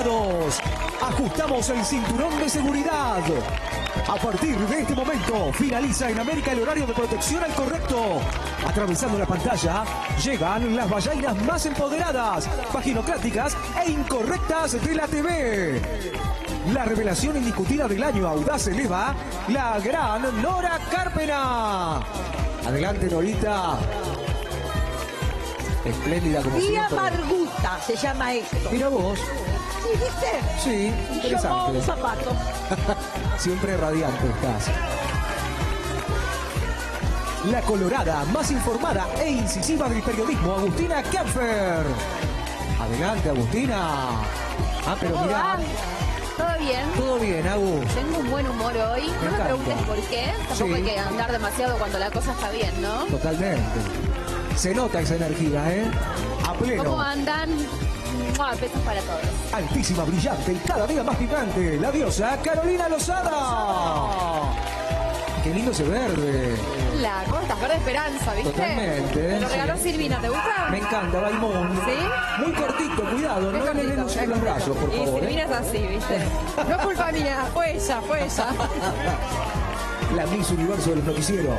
preparados. Ajustamos el cinturón de seguridad. A partir de este momento, finaliza en América el horario de protección al correcto. Atravesando la pantalla, llegan las ballainas más empoderadas, paginocráticas e incorrectas de la TV. La revelación indiscutida del año audaz eleva, la gran Nora Carpena. Adelante, Norita. Espléndida como Vía siempre. Marguta se llama esto. Mira vos. ¿Sí, viste? Sí, Y yo interesante. como un zapato. Siempre radiante estás. La colorada, más informada e incisiva del periodismo, Agustina Kempfer. Adelante, Agustina. Ah, pero ¿Cómo mirá. va? ¿Todo bien? Todo bien, Agus. Tengo un buen humor hoy. No me encanta. preguntes por qué. Tampoco Sí. hay que andar demasiado cuando la cosa está bien, ¿no? Totalmente. Se nota esa energía, ¿eh? A pleno. ¿Cómo andan? ¡Mua! Besos para todos. Altísima, brillante y cada día más picante, la diosa Carolina Lozada. Qué lindo ese verde. La ¿cómo estás? Verde Esperanza, ¿viste? Totalmente, Me lo sí. regaló Silvina, ¿te gusta? Me encanta, Balmón. ¿Sí? Muy cortito, cuidado, no le den en los brazos, por Y favor. Silvina es así, ¿viste? No es culpa mía, fue ella, fue ella. La Miss Universo de los noticieros.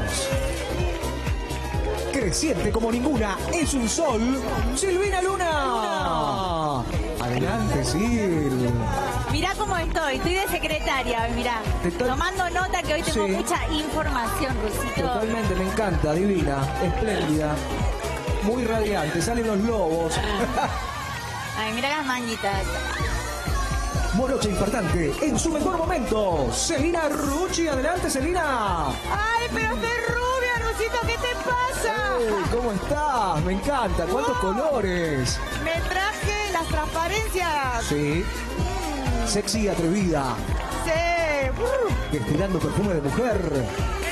Creciente como ninguna, es un sol. Silvina Luna. Adelante, Sil. Mirá cómo estoy de secretaria, mirá. Tomando nota que hoy tengo Sí. mucha información, Rusito. Totalmente, me encanta, divina, espléndida. Muy radiante, salen los lobos. Ay, mirá las manguitas. Morocha infartante, en su mejor momento. Celina Rucci, adelante, Celina. Ay, pero estoy rubia, Rusito, ¿qué te pasa? ¿Cómo estás? Me encanta, cuántos colores. Me traje las transparencias. Sí. Sexy y atrevida, Sí. destilando perfume de mujer.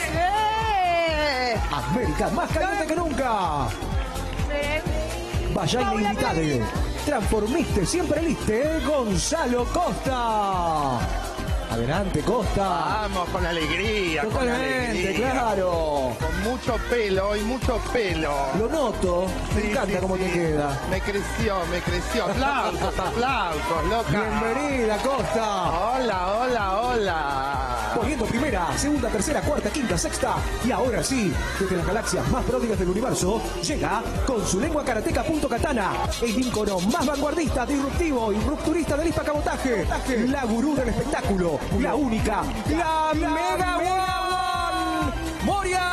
Sí. América, más caliente que nunca. Sí. Vallaina Invitade. Transformiste, siempre liste, Gonzalo Costa. Adelante, Costa. Vamos, con alegría, con Totalmente, alegría. claro. Con mucho pelo y mucho pelo. Lo noto. Me Sí, encanta sí, cómo sí. te queda. Me creció. Aplausos, aplausos, loca. Bienvenida, Costa. Hola, hola, hola. Poniendo primera, segunda, tercera, cuarta, quinta, sexta. Y ahora sí, desde las galaxias más pródigas del universo, llega con su lengua karateca punto katana, el ícono más vanguardista, disruptivo y rupturista del Hispa Cabotaje, la gurú del espectáculo, la única, la mega one, Moria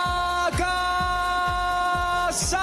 Kazan.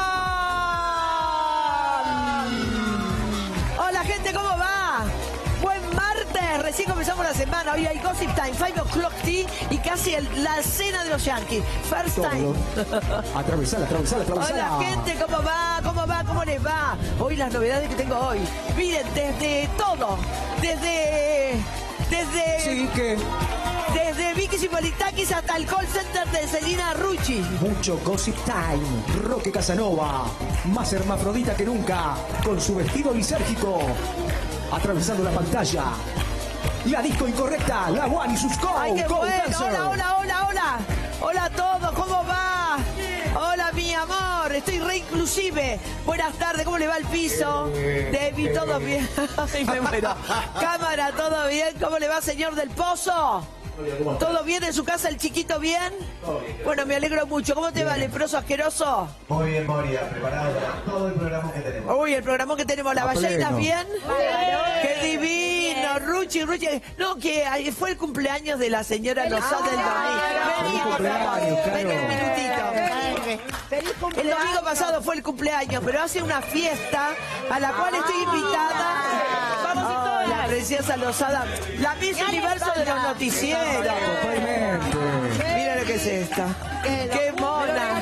Hola, gente, ¿cómo va? Buen martes, recién comenzamos la semana. Hoy hay Gossip Time, 5 o'clock tea y casi la cena de los Yankees. First time. Atravesala. Hola, gente, ¿cómo va? ¿Cómo les va? Hoy las novedades que tengo hoy. Miren, desde todo. Desde Sí, que Desde Vicky Sipolitakis hasta el call center de Celina Rucci. mucho Gossip Time. Roque Casanova, más hermafrodita que nunca, con su vestido lisérgico, atravesando la pantalla. La disco incorrecta, la One y sus ¡Ay, qué Go bueno! Dancer. Hola. Hola a todos, ¿cómo va? Hola, mi amor, estoy re inclusive. Buenas tardes, ¿cómo le va el piso? Debbie, ¿todo bien? Ay, me muero. Cámara, ¿todo bien? ¿Cómo le va, señor del Pozo? ¿Todo bien en su casa, el chiquito bien? Bueno, me alegro mucho. ¿Cómo te va, leproso asqueroso? Muy bien, Moria, preparado para todo el programa que tenemos. Uy, el programón que tenemos, ¿las A ballainas pleno. bien? ¡Qué divino! Ruchi. No, que fue el cumpleaños de la señora Lozada del domingo. Vení, por cumpleaños, favor. Vení un Caro. minutito. El domingo pasado fue el cumpleaños, pero hace una fiesta a la cual estoy invitada. Vamos, la preciosa Lozada, la Miss Universo de los noticieros. Totalmente. Mira lo que es esta. ¡Qué mona!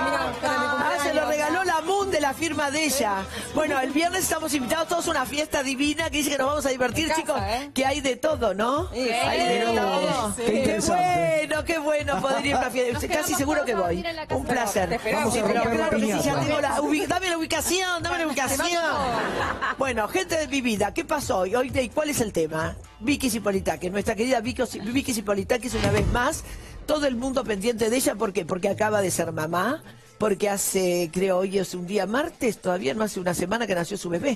Se lo regaló la Moon de la firma de ella. Bueno, el viernes estamos invitados todos a una fiesta divina que dice que nos vamos a divertir, chicos. Que hay de todo, ¿no? Hay de todo. Qué Qué interesante. qué bueno poder ir a una fiesta. Casi seguro que voy. Un placer. Vamos a Sí, pero romper claro que sí, piñata. ya tengo dame la ubicación, dame la ubicación. Bueno, gente de mi vida, ¿qué pasó hoy? ¿Cuál es el tema? Vicky Sipolitakis, nuestra querida Vicky Sipolitakis, una vez más, todo el mundo pendiente de ella. ¿Por qué? Porque acaba de ser mamá, porque hace, creo, hoy es un día martes, todavía no hace una semana que nació su bebé.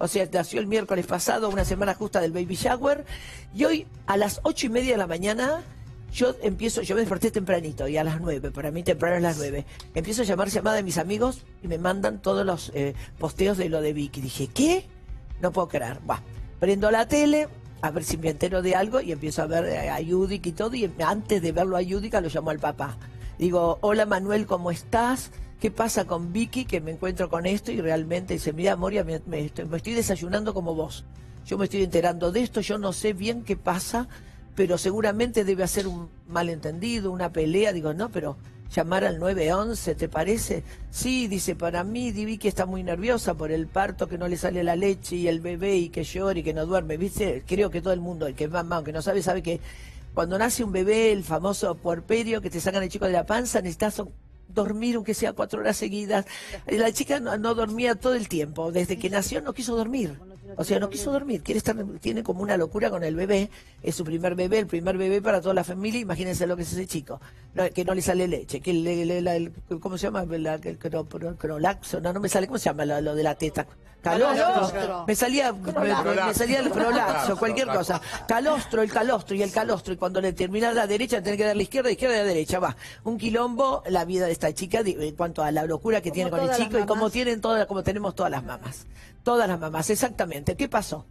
O sea, nació el miércoles pasado, una semana justa del baby shower. Y hoy, a las 8:30 de la mañana, yo me desperté tempranito, y a las 9, para mí temprano es las 9. Empiezo a llamada de mis amigos y me mandan todos los posteos de lo de Vicky. Dije, ¿qué? No puedo creer. Prendo la tele, a ver si me entero de algo, y empiezo a ver a Yudica y todo, y antes de verlo a Yudica lo llamo al papá. Digo, hola Manuel, ¿cómo estás? ¿Qué pasa con Vicky? Que me encuentro con esto, y realmente dice, mira, Moria, me estoy desayunando como vos. Yo me estoy enterando de esto, yo no sé bien qué pasa, pero seguramente debe hacer un malentendido, una pelea. Digo, no, pero llamar al 911, ¿te parece? Sí, dice, para mí, Vicky está muy nerviosa por el parto, que no le sale la leche, y el bebé, y que llora, y que no duerme, ¿viste? Creo que todo el mundo, el que es mamá, aunque no sabe que cuando nace un bebé, el famoso puerperio, que te sacan el chico de la panza, necesitas dormir aunque sea 4 horas seguidas. La chica no dormía todo el tiempo, desde que nació no quiso dormir. O sea, no quiso dormir, tiene como una locura con el bebé. Es su primer bebé, el primer bebé para toda la familia. Imagínense lo que es ese chico, que no le sale leche, que ¿cómo se llama? El crolaxo, no me sale, ¿cómo se llama lo de la teta? Calostro. Me salía el prolaxo, cualquier cosa. El calostro, y cuando le termina a la derecha, tiene que dar la izquierda y a derecha. Un quilombo la vida de esta chica en cuanto a la locura que tiene con el chico, y como tenemos todas las mamás. Todas las mamás, exactamente. ¿Qué pasó?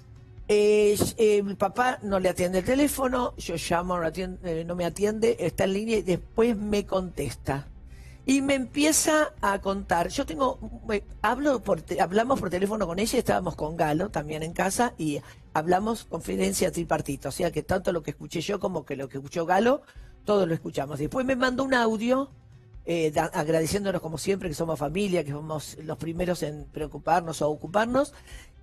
El papá no le atiende el teléfono, yo llamo, no me atiende, está en línea, y después me contesta. Y me empieza a contar. Hablamos por teléfono con ella, estábamos con Galo también en casa, y hablamos conferencia tripartita. O sea que tanto lo que escuché yo como que lo que escuchó Galo, todos lo escuchamos. Después me mandó un audio agradeciéndonos como siempre, que somos familia, que somos los primeros en preocuparnos o ocuparnos.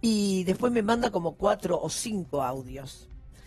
Y después me manda como 4 o 5 audios,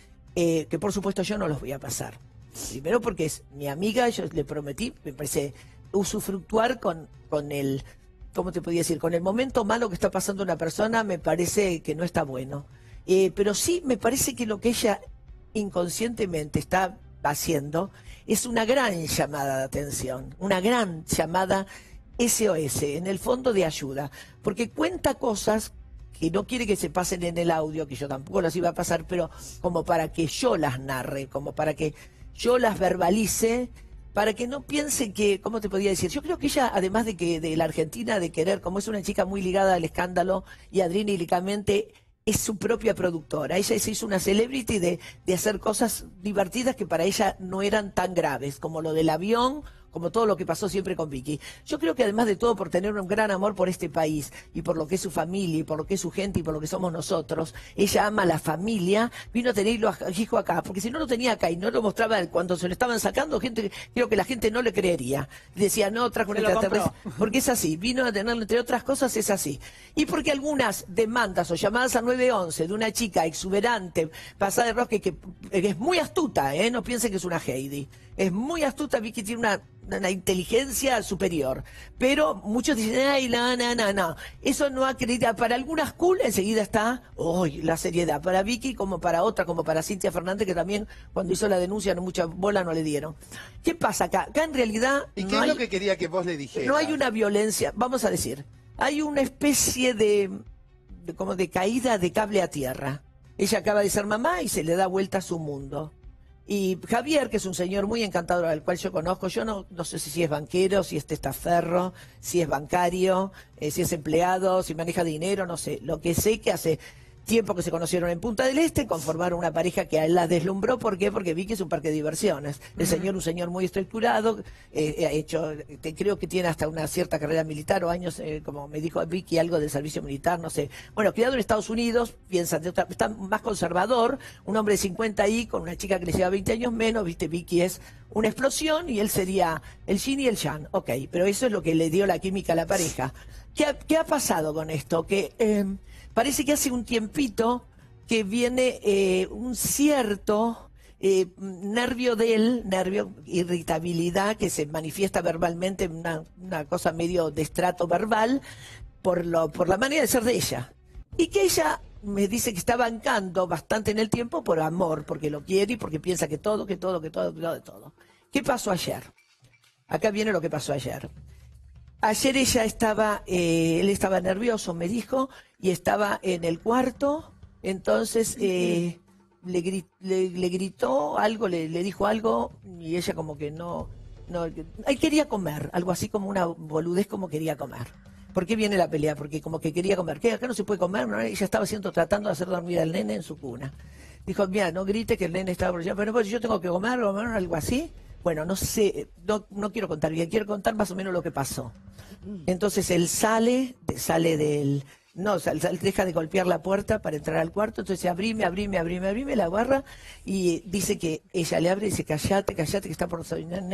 que por supuesto yo no los voy a pasar. Primero porque es mi amiga, yo le prometí, me parece usufructuar con el, ¿cómo te podía decir? Con el momento malo que está pasando una persona, me parece que no está bueno. Pero sí me parece que lo que ella inconscientemente está haciendo es una gran llamada de atención, una gran llamada SOS, en el fondo de ayuda, porque cuenta cosas que no quiere que se pasen en el audio, que yo tampoco las iba a pasar, pero como para que yo las narre, como para que yo las verbalice, para que no piense que, ¿cómo te podía decir? Yo creo que ella, además de la Argentina, de querer, como es una chica muy ligada al escándalo y adrenalínicamente, es su propia productora. Ella se hizo una celebrity de hacer cosas divertidas que para ella no eran tan graves, como lo del avión, como todo lo que pasó siempre con Vicky. Yo creo que además de todo, por tener un gran amor por este país, y por lo que es su familia, y por lo que es su gente, y por lo que somos nosotros, ella ama a la familia, vino a tenerlo a hijo acá, porque si no lo tenía acá y no lo mostraba cuando se lo estaban sacando, creo que la gente no le creería. Decía, no, trajo un extraterrestre, porque es así, vino a tenerlo, entre otras cosas, es así. Y porque algunas demandas o llamadas al 911 de una chica exuberante, pasada de rosca, que es muy astuta, no piensen que es una Heidi, es muy astuta. Vicky tiene una inteligencia superior, pero muchos dicen, ay, no, eso no acredita. Para algunas cool enseguida está la seriedad, para Vicky como para otra, como para Cintia Fernández, que también cuando hizo la denuncia mucha bola no le dieron. ¿Qué pasa acá? Acá en realidad ¿y qué es lo que quería que vos le dijeras? No hay una violencia, vamos a decir, hay una especie de como de caída de cable a tierra. Ella acaba de ser mamá y se le da vuelta a su mundo. Y Javier, que es un señor muy encantador al cual yo conozco, yo no sé si es banquero, si es testaferro, si es bancario, si es empleado, si maneja dinero, no sé. Lo que sé que hace tiempo que se conocieron en Punta del Este, conformaron una pareja que a él la deslumbró. ¿Por qué? Porque Vicky es un parque de diversiones. El señor, un señor muy estructurado, creo que tiene hasta una cierta carrera militar o años, como me dijo Vicky, algo del servicio militar, no sé. Bueno, criado en Estados Unidos, está más conservador, un hombre de 50 y con una chica que le lleva 20 años menos, viste, Vicky es una explosión y él sería el yin y el yang. Ok, pero eso es lo que le dio la química a la pareja. ¿Qué ha pasado con esto? Que parece que hace un tiempito que viene un cierto nervio irritabilidad que se manifiesta verbalmente, una cosa medio de estrato verbal, por la manera de ser de ella. Y que ella me dice que está bancando bastante en el tiempo por amor, porque lo quiere y porque piensa que todo. ¿Qué pasó ayer? Acá viene lo que pasó ayer. Ayer ella estaba, él estaba nervioso, me dijo, y estaba en el cuarto, entonces le gritó algo, le dijo algo, y ella como que no, él quería comer, algo así como una boludez como quería comer. ¿Por qué viene la pelea? Porque como que quería comer. ¿Qué? Acá no se puede comer, ¿no? Ella estaba tratando de hacer dormir al nene en su cuna. Dijo, mira, no grite que el nene estaba por allá, pero pues, yo tengo que comer o algo así. Bueno, no sé, no quiero contar bien, quiero contar más o menos lo que pasó. Entonces él sale del... No, deja de golpear la puerta para entrar al cuarto, entonces abrime, la agarra y dice que ella le abre y dice, callate, que está por...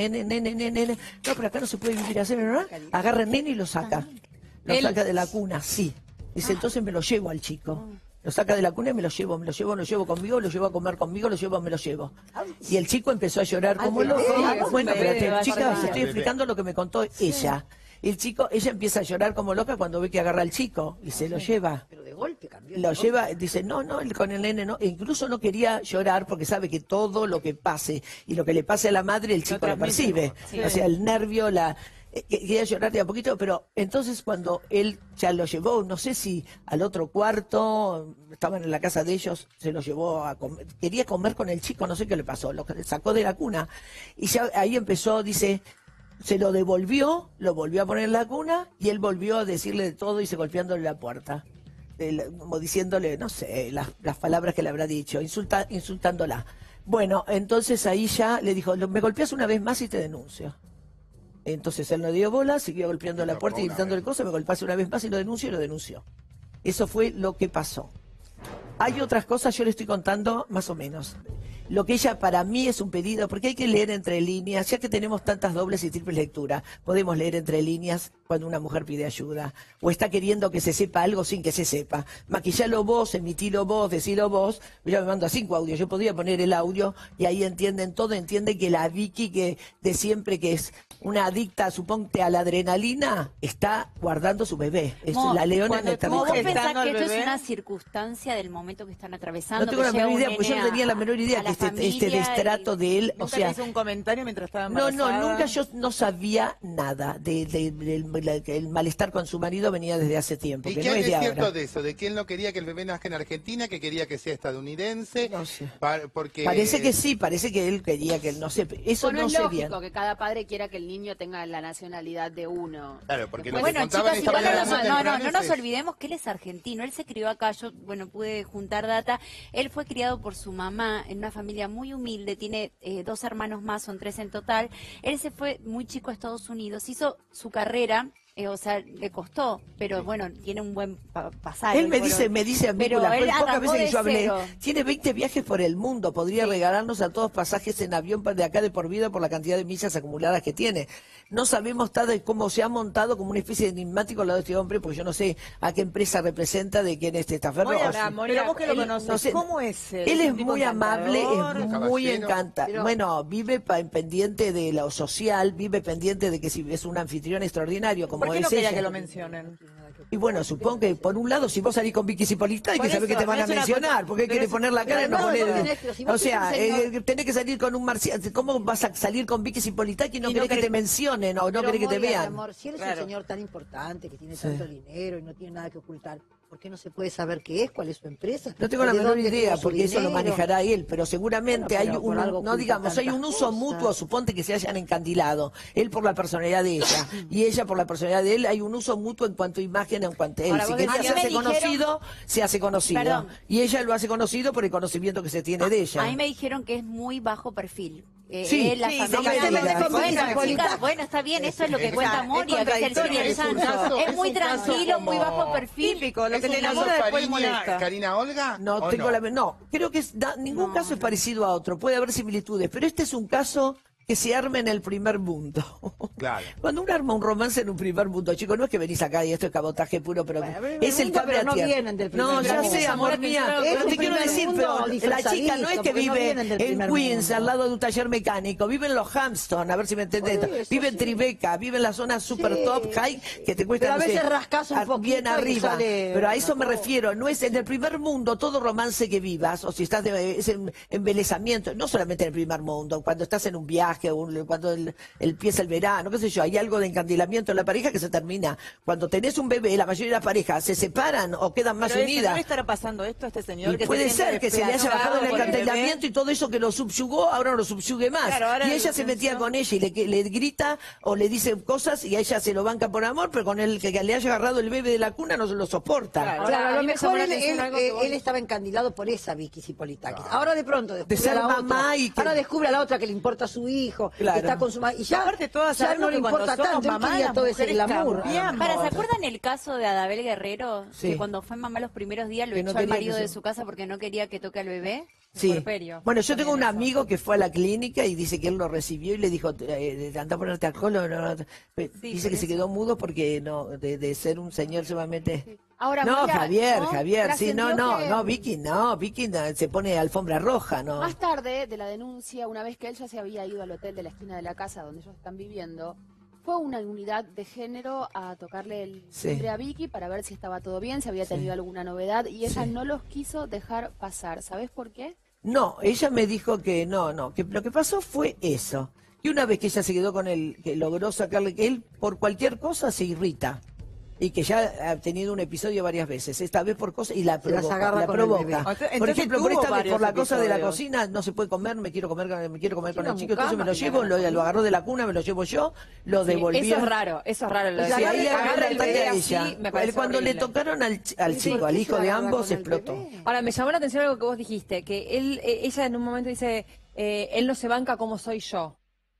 Nene. No, pero acá no se puede vivir así, ¿no? Agarra el nene y lo saca. Lo saca de la cuna, sí. Dice, entonces me lo llevo al chico. Lo saca de la cuna y me lo llevo conmigo, lo llevo a comer conmigo, me lo llevo. Y el chico empezó a llorar como loco. Bueno, pero chicas, estoy explicando lo que me contó ella. Ella empieza a llorar como loca cuando ve que agarra al chico y se lo lleva. Pero de golpe cambió. Lo lleva, dice, no, con el nene no. E incluso no quería llorar porque sabe que todo lo que pase y lo que le pase a la madre, el chico lo percibe. Sí. O sea, el nervio, quería llorar de a poquito, pero entonces cuando él ya lo llevó, no sé si al otro cuarto, estaban en la casa de ellos, se lo llevó a comer, quería comer con el chico, no sé qué le pasó, lo sacó de la cuna. Y ya ahí empezó, dice... Se lo devolvió, lo volvió a poner en la cuna y él volvió a decirle de todo y se golpeándole la puerta. Como diciéndole, no sé, las palabras que le habrá dicho, insultándola. Bueno, entonces ahí ya le dijo, me golpeas una vez más y te denuncio. Entonces él no dio bola, siguió golpeando la puerta y gritándole cosas, me golpeas una vez más y lo denunció. Eso fue lo que pasó. Hay otras cosas, yo le estoy contando más o menos. Lo que ella para mí es un pedido, porque hay que leer entre líneas, ya que tenemos tantas dobles y triples lecturas, podemos leer entre líneas cuando una mujer pide ayuda, o está queriendo que se sepa algo sin que se sepa. Maquillalo vos, emitilo vos, decilo vos, yo me mando a 5 audios, yo podría poner el audio y ahí entienden todo, entienden que la Vicky, que de siempre que es una adicta, suponte a la adrenalina, está guardando su bebé. Es la leona en el territorio. ¿Vos pensás que esto es una circunstancia del momento que están atravesando? No tengo la menor idea, porque yo no tenía la menor idea que este destrato de él, o sea... ¿Nunca te hizo un comentario mientras estaba embarazada? No, nunca, yo no sabía nada del malestar con su marido, venía desde hace tiempo. ¿Y que qué no es de cierto ahora. de eso? ¿De que él no quería que el bebé nazca en Argentina, que quería que sea estadounidense? No sé. Porque... Parece que sí, parece que él quería que él, no sé, eso no sé bien. Es lógico que cada padre quiera que el niño tenga la nacionalidad de uno. Claro, porque después, lo que contaban esta mañana no nos olvidemos que él es argentino, él se crió acá, yo, pude juntar data, él fue criado por su mamá en una familia muy humilde, tiene 2 hermanos más, son 3 en total. Él se fue muy chico a Estados Unidos, hizo su carrera, o sea, le costó, pero bueno, tiene un buen pasaje. Él me dice a mí, pocas veces que yo hablé, cero. Tiene 20 viajes por el mundo, podría regalarnos a todos pasajes en avión de acá de por vida por la cantidad de millas acumuladas que tiene. No sabemos cómo se ha montado como una especie de enigmático al lado de este hombre, porque yo no sé a qué empresa representa, de quién es Testaferro. Pero vos que lo conoces, no sé, ¿cómo es él? Él es muy amable, es muy encantador. Pero... Bueno, vive pendiente de lo social, vive pendiente de que si es un anfitrión extraordinario, como ¿por qué es no quería ella? que lo mencionen? Y bueno, supongo que por un lado, si vos salís con Vicky Cipolita, hay que saber que te van a mencionar, porque hay que poner la cara y no poner... O sea, tenés que salir con un marciano. ¿Cómo vas a salir con Vicky Cipolita y no querés que te mencionen o no querés que te vean? Amor, si él es un señor tan importante, que tiene tanto dinero y no tiene nada que ocultar, ¿por qué no se puede saber qué es, cuál es su empresa? No tengo la menor idea, porque eso lo manejará él, pero seguramente hay hay un uso mutuo, suponte que se hayan encandilado, él por la personalidad de ella y ella por la personalidad de él, hay un uso mutuo en cuanto a imagen, en cuanto a él. Si quería hacerse conocido, se hace conocido. Perdón. Y ella lo hace conocido por el conocimiento que se tiene de ella. A mí me dijeron que es muy bajo perfil. Sí, la familia, bueno, está bien, eso es lo que cuenta Moria, que es el Señor Santo. Es muy tranquilo, muy bajo perfil. Típico, lo que te caso enamora después molesta. Karina Olga? No tengo no, creo que ningún caso es parecido a otro, puede haber similitudes, pero este es un caso que se arma en el primer mundo. Claro. Cuando uno arma un romance en un primer mundo, chicos, no es que venís acá y esto es cabotaje puro, pero es el cable a tierra. No, ya sé, amor mía, pero te quiero decir, pero la chica no es que vive en Queens, al lado de un taller mecánico, vive en los Hampton, a ver si me entendés, vive en Tribeca, vive en la zona super top, high, que te cuesta, pero a veces rascas un poquito bien arriba, pero a eso me refiero, no es en el primer mundo, todo romance que vivas, o si estás es embelezamiento, no solamente en el primer mundo, cuando estás en un viaje, que cuando empieza el verano, qué sé yo, hay algo de encandilamiento en la pareja que se termina. Cuando tenés un bebé, la mayoría de las parejas se separan o quedan más Pero unidas. ¿no le estará pasando esto a este señor? Y que puede se ser siente que se le haya bajado el desplazado por encandilamiento y todo eso que lo subyugó, ahora no lo subyugue más. Claro, ahora y ella se metía con ella y le grita o le dice cosas y a ella se lo banca por amor, pero con el que le haya agarrado el bebé de la cuna no se lo soporta. Claro, a lo mí me llamó mejor la él, atención algo que vos él estaba encandilado por esa Vicky Zipolitakis. Ahora de pronto descubre ser a la mamá otra. y que- Ahora descubre a la otra que le importa a su hijo, Claro. que está con su y ya, Aparte todas ya sabemos no le que cuando importa somos tanto, él mamás, quería las todo ese mujeres glamour. cambiamos. Para, ¿se acuerdan el caso de Adabel Guerrero? Sí. Que cuando fue mamá los primeros días lo Que no echó al quería marido que de se- su casa porque no quería que toque al bebé. Sí. Porperio. Bueno, yo tengo un También eso. amigo que fue a la clínica y dice que él lo recibió y le dijo, anda a ponerte alcohol. Dice que se quedó mudo porque no de ser un señor sumamente... Ahora, No, Moria, Javier, ¿no? Javier, sí, no, Trascendió que Vicky no, se pone alfombra roja, ¿no? Más tarde de la denuncia, una vez que él ya se había ido al hotel de la esquina de la casa donde ellos están viviendo, fue una unidad de género a tocarle el Sí. timbre a Vicky para ver si estaba todo bien, si había tenido alguna novedad, y ella Sí. no los quiso dejar pasar. ¿Sabés por qué? No, ella me dijo que no, que lo que pasó fue eso. Y una vez que ella se quedó con él, que logró sacarle que él por cualquier cosa se irrita. Y que ya ha tenido un episodio varias veces, esta vez por cosas y la Se las provoca. agarra La con el provoca. bebé. Por Entonces ejemplo, por tuvo esta vez, varios por la cosa de la episodios. cocina, no se puede comer, me quiero comer con el chico, entonces me lo mucama, llevo, lo agarró de la cuna, me lo llevo yo, lo Sí, devolvió. eso es raro, eso es raro. Lo de Sí, ahí le agarra el bebé ataque a así, ella. me parece Cuando le horrible. tocaron al ¿Y chico, por al qué hijo se de la agarra ambos, con el explotó. bebé? Ahora, me llamó la atención algo que vos dijiste, que ella en un momento dice, él no se banca como soy yo.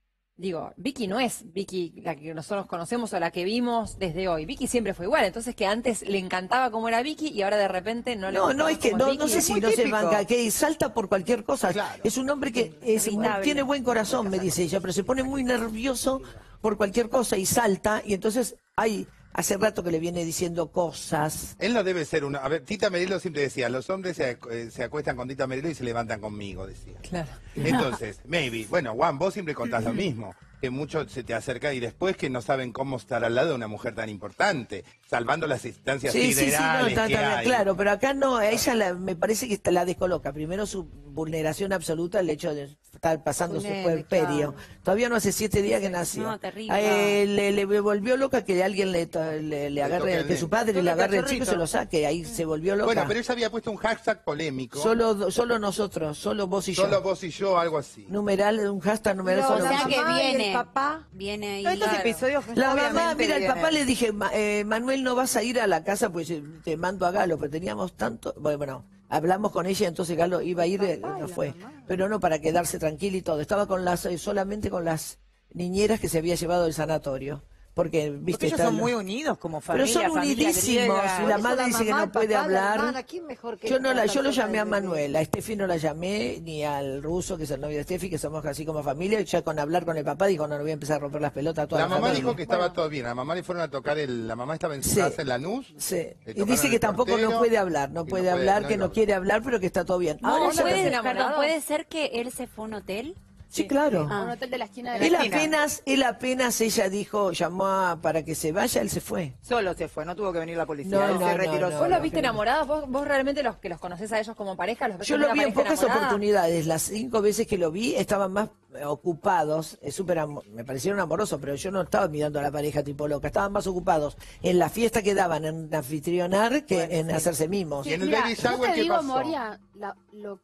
Digo, Vicky no es Vicky la que nosotros conocemos o la que vimos desde hoy. Vicky siempre fue igual, entonces que antes le encantaba como era Vicky y ahora de repente no le No, gusta es que como no, es no Vicky. sé si muy no se típico. banca, que salta por cualquier cosa. Claro. Es un hombre que tiene buen corazón, me dice ella, pero se pone muy nervioso por cualquier cosa y salta, y entonces hace rato que le viene diciendo cosas. Él no debe ser una... A ver, Tita Merelo siempre decía, los hombres se acuestan con Tita Merelo y se levantan conmigo, decía. Claro. Entonces, maybe, bueno, Juan, vos siempre contás lo mismo, que mucho se te acerca y después que no saben cómo estar al lado de una mujer tan importante, salvando las instancias Sí, siderales está que bien, hay. claro, pero acá no, a ella me parece que la descoloca. Primero su vulneración absoluta, el hecho de estar pasando su nene, puerperio. Todavía no hace 7 días que nació. No, terrible. Le volvió loca que alguien le toque agarre, al que su nene. padre Toque le al agarre el chico y cachorrito. se lo saque. Ahí se volvió loca. Bueno, pero ella había puesto un hashtag polémico, Solo nosotros, solo vos y yo. solo vos y yo, algo así. Un hashtag numeral No, solo O sea vos y que yo. mamá y el viene, papá. viene ahí. No, estos episodios La mamá, obviamente mira, el vienen. papá le dije, Manuel, no vas a ir a la casa, pues te mando a Galo, pero teníamos tanto, bueno, hablamos con ella, entonces Galo iba a ir, no fue, pero no para quedarse tranquila y todo, estaba con solamente con las niñeras que se había llevado del sanatorio, porque, viste, Porque ellos está son la- muy unidos como pero familia. son familia unidísimos, griega. y la Por eso madre dice que mamá, no el puede papá, la hablar. hermana, ¿quién mejor que Yo ella no para yo lo estar llamé a con el bebé? Manuel, a Steffi no la llamé, ni al ruso, que es el novio de Steffi, que somos así como familia, y ya con hablar con el papá dijo, no voy a empezar a romper las pelotas a toda La la mamá familia. dijo que estaba todo bien, a la mamá le fueron a tocar la mamá estaba en su Sí. casa en Lanús. Sí, le y tocaron dice el que tampoco portero, no puede hablar, no que puede hablar, que no habla. quiere hablar, pero que está todo bien. Ahora, Ahora ¿puede ya- ser perdón, enamorados? ¿puede ser que él se fue a un hotel? Sí, claro. A un hotel de la esquina de la Él esquina. apenas ella dijo, para que se vaya, él se fue. Solo se fue, no tuvo que venir la policía. No, él no, se retiró no, ¿Vos solo. los viste enamorados? ¿Vos realmente los que los conocés a ellos como pareja los ves Yo como lo una vi en pareja pocas enamorada? oportunidades, las 5 veces que lo vi estaban más ocupados, me parecieron amorosos, pero yo no estaba mirando a la pareja tipo loca, estaban más ocupados en la fiesta que daban, en anfitrionar, que en hacerse mimos. Y en el Mira, baby yo shower, te ¿qué digo, pasó? Moria, lo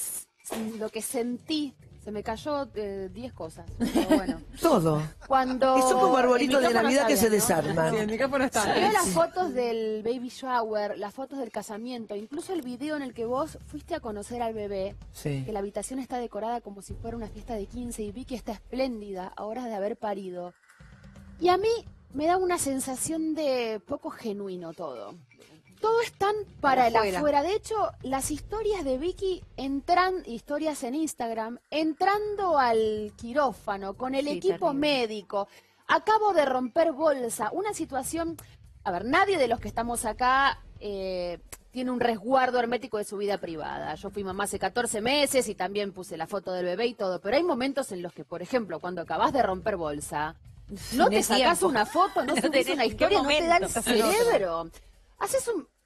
que sentí, se me cayó 10 cosas. Pero bueno. Todo. Cuando Y son como arbolitos el de micrófono Navidad que está se bien, ¿no? desarman. Sí, el micrófono está. Veo las fotos del baby shower, las fotos del casamiento, incluso el video en el que vos fuiste a conocer al bebé, Sí. que la habitación está decorada como si fuera una fiesta de 15 y Vicky está espléndida a horas de haber parido. Y a mí me da una sensación de poco genuino todo. Todo es tan para el Afuera. afuera. De hecho, las historias de Vicky historias en Instagram, entrando al quirófano con el Sí, equipo terrible. médico. Acabo de romper bolsa. Una situación. A ver, nadie de los que estamos acá tiene un resguardo hermético de su vida privada. Yo fui mamá hace 14 meses y también puse la foto del bebé y todo. Pero hay momentos en los que, por ejemplo, cuando acabas de romper bolsa, no te tenés sacás tiempo. una foto, no subís tenés una en qué historia, no te da el momento. cerebro. Haces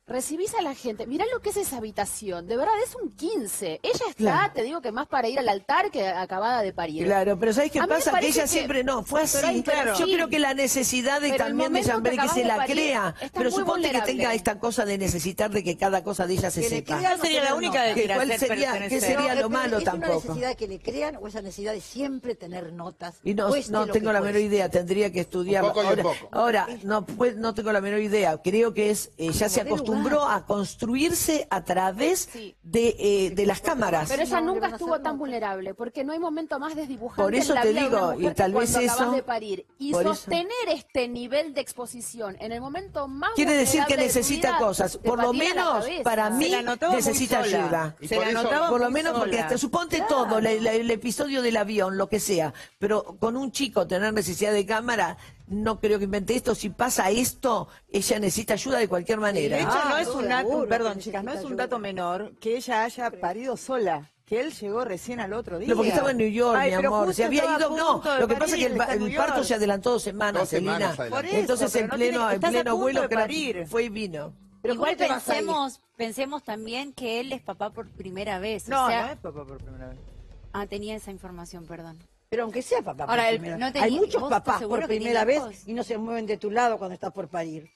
recibís a la gente, mirá lo que es esa habitación, de verdad es un 15. Ella está, Claro. te digo que más para ir al altar que acabada de parir. Claro, pero ¿sabes qué A mí me pasa? Que parece ella que- siempre no, fue Pero así. hay perfil. Yo creo que la necesidad de Pero el también de momento Jean-Pierre que que se acabas la de parir, crea. estás Pero muy suponte que vulnerable. tenga esta cosa de necesitar de que cada cosa de ella se Que le sepa. crean, sería la no única de tener que ¿Cuál hacer sería, ¿Qué pertenecer? sería No, lo malo ¿es una tampoco? necesidad de que le crean o esa necesidad de siempre tener notas? Y no, cueste no lo tengo que la menor cueste? idea, tendría que estudiarlo. Un poco y un Ahora, poco. ahora, no tengo la menor idea. Creo que es ya se dé acostumbró lugar. a construirse a través Sí. de las cámaras. Pero ella No, le nunca van a estuvo hacer tan nota. vulnerable, porque no hay momento más desdibujante Por eso en la te vida de una digo, mujer y tal que vez cuando acabas eso- de parir. Y por eso- sostener este nivel de exposición en el momento más Quiere decir que vulnerable de tu necesita vida, cosas. te Por lo patina la menos, cabeza. para mí, Se la notaba muy necesita sola. ayuda. Y Se por la eso- notaba Por lo muy menos porque sola. hasta suponte todo, el episodio del avión, lo que sea, pero con un chico tener necesidad de cámara, no creo que invente esto. Si pasa esto, ella necesita ayuda de cualquier manera. De hecho, no es un seguro dato, que perdón, necesita chicas, no es un ayuda. dato menor que ella haya parido sola, que él llegó recién al otro día. No, porque estaba en New York, Ay, mi pero amor. justo Se había estaba ido. a No, punto de lo que pasa es que parir, está en el New parto York. se adelantó 2 semanas, 2 semanas Celina. adelantó. Por eso, Entonces pero en no pleno, tiene- en estás a pleno punto vuelo de que era- parir. fue y vino. Pero Igual ¿cómo te vas a ir? pensemos también que él es papá por primera vez. No, o sea, no es papá por primera vez. tenía esa información, perdón. Pero aunque sea papá por Ahora, primera no vez. tenía- Hay muchos ¿vos papás estás seguro por que primera tenía vez hijos? y no se mueven de tu lado cuando estás por parir.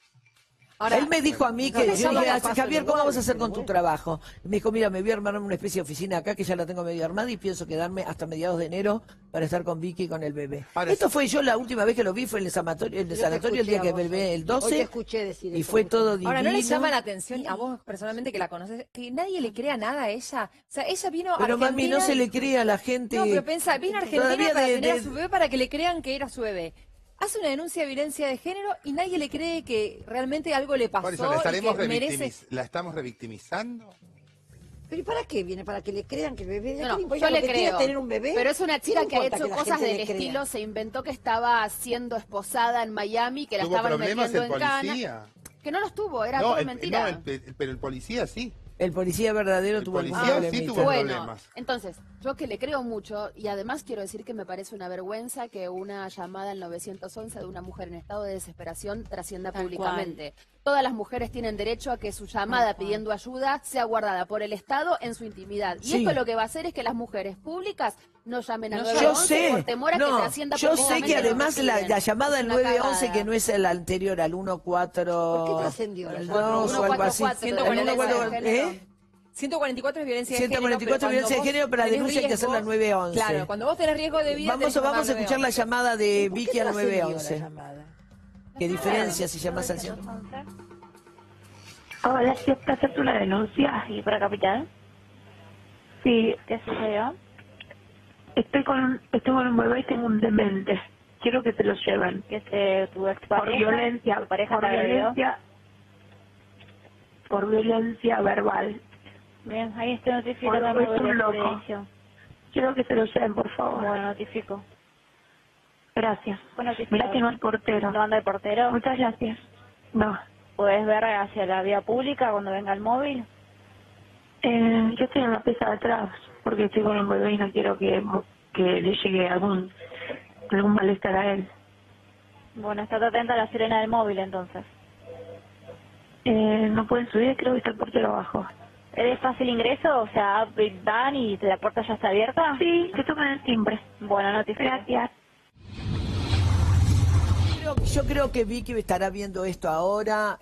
Él me dijo a mí que, No, yo no, dije, no pasa Javier, ¿cómo igual, vas a hacer pero con tu bueno. trabajo? Me dijo, mira, me voy a armar una especie de oficina acá, que ya la tengo medio armada, y pienso quedarme hasta mediados de enero para estar con Vicky y con el bebé. Ahora Esto sí. fue yo la última vez que lo vi, fue en el sanatorio, Yo te escuché el día a que vos el bebé, hoy. el Hoy te 12, escuché decir y eso, fue mucho. todo divino. Ahora, ¿no le llama la atención a vos personalmente que la conoces? Que nadie le crea nada a ella. O sea, ella vino a Pero mami, Argentina... no se le cree a la gente. No, pero pensá, vino a Argentina Todavía para de- tener de- a su bebé para que le crean que era su bebé. Hace una denuncia de violencia de género y nadie le cree que realmente algo le pasó Por eso, y que merece... ¿la estamos revictimizando? ¿Pero y para qué viene? ¿Para que le crean que el bebé? No, ¿Qué no, importa? yo Lo le que quiere creo. es tener un bebé? Pero es una ¿Qué chica le que ha importa hecho la cosas gente del le crea? estilo, se inventó que estaba siendo esposada en Miami, que la ¿Tuvo estaban problemas metiendo el en cana. policía? Que no los tuvo, era No, todo mentira. pero el policía sí. El policía verdadero El tuvo algún policía sí problemita. tuvo Bueno, problemas. entonces, yo que le creo mucho, y además quiero decir que me parece una vergüenza que una llamada al 911 de una mujer en estado de desesperación trascienda Tal públicamente. Todas las mujeres tienen derecho a que su llamada pidiendo ayuda sea guardada por el Estado en su intimidad. Y Sí. esto lo que va a hacer es que las mujeres públicas no llamen al No, 911 yo por sé, temor a que no, trascienda yo sé públicamente que lo además la piden. llamada Es al una 911 cagada. que no es el anterior al 14... ¿Por qué trascendió la al llamada? 2 o algo así. 144 El de 144, género. ¿eh? 144 es violencia de género. 144 pero violencia de cuando género, vos pero la tenés denuncia hay que hacerla al 911. Claro, cuando vos tenés riesgo de vida... tenés que Vamos a llamar al escuchar la 911. llamada de ¿Por qué Vicky al trascendió la 911. llamada? ¿Qué diferencia si llamas al 100? Hola, ¿sí para hacerte una denuncia? Sí, para Capital. Sí, ¿Qué sucedió? estoy con un bebé y tengo un demente. Quiero que te lo lleven. Que tu Por expareja, violencia, tu pareja por te agredió. violencia verbal. Bien, ahí estoy notificando Por- es un de loco. televisión. Quiero que te lo lleven, por favor. Bueno, notifico. Gracias. Bueno, Mirá que no hay portero. ¿No anda el portero? Muchas gracias. No. ¿Puedes ver hacia la vía pública cuando venga el móvil? Yo estoy en la pieza de atrás porque estoy con un bebé y no quiero que le llegue algún malestar a él. Bueno, estate atenta a la sirena del móvil entonces. No pueden subir, creo que está el portero abajo. ¿Eres fácil ingreso? O sea, van y la puerta ya está abierta. Sí, que tocan el timbre. Bueno, notifico. Gracias. Yo creo que Vicky estará viendo esto ahora.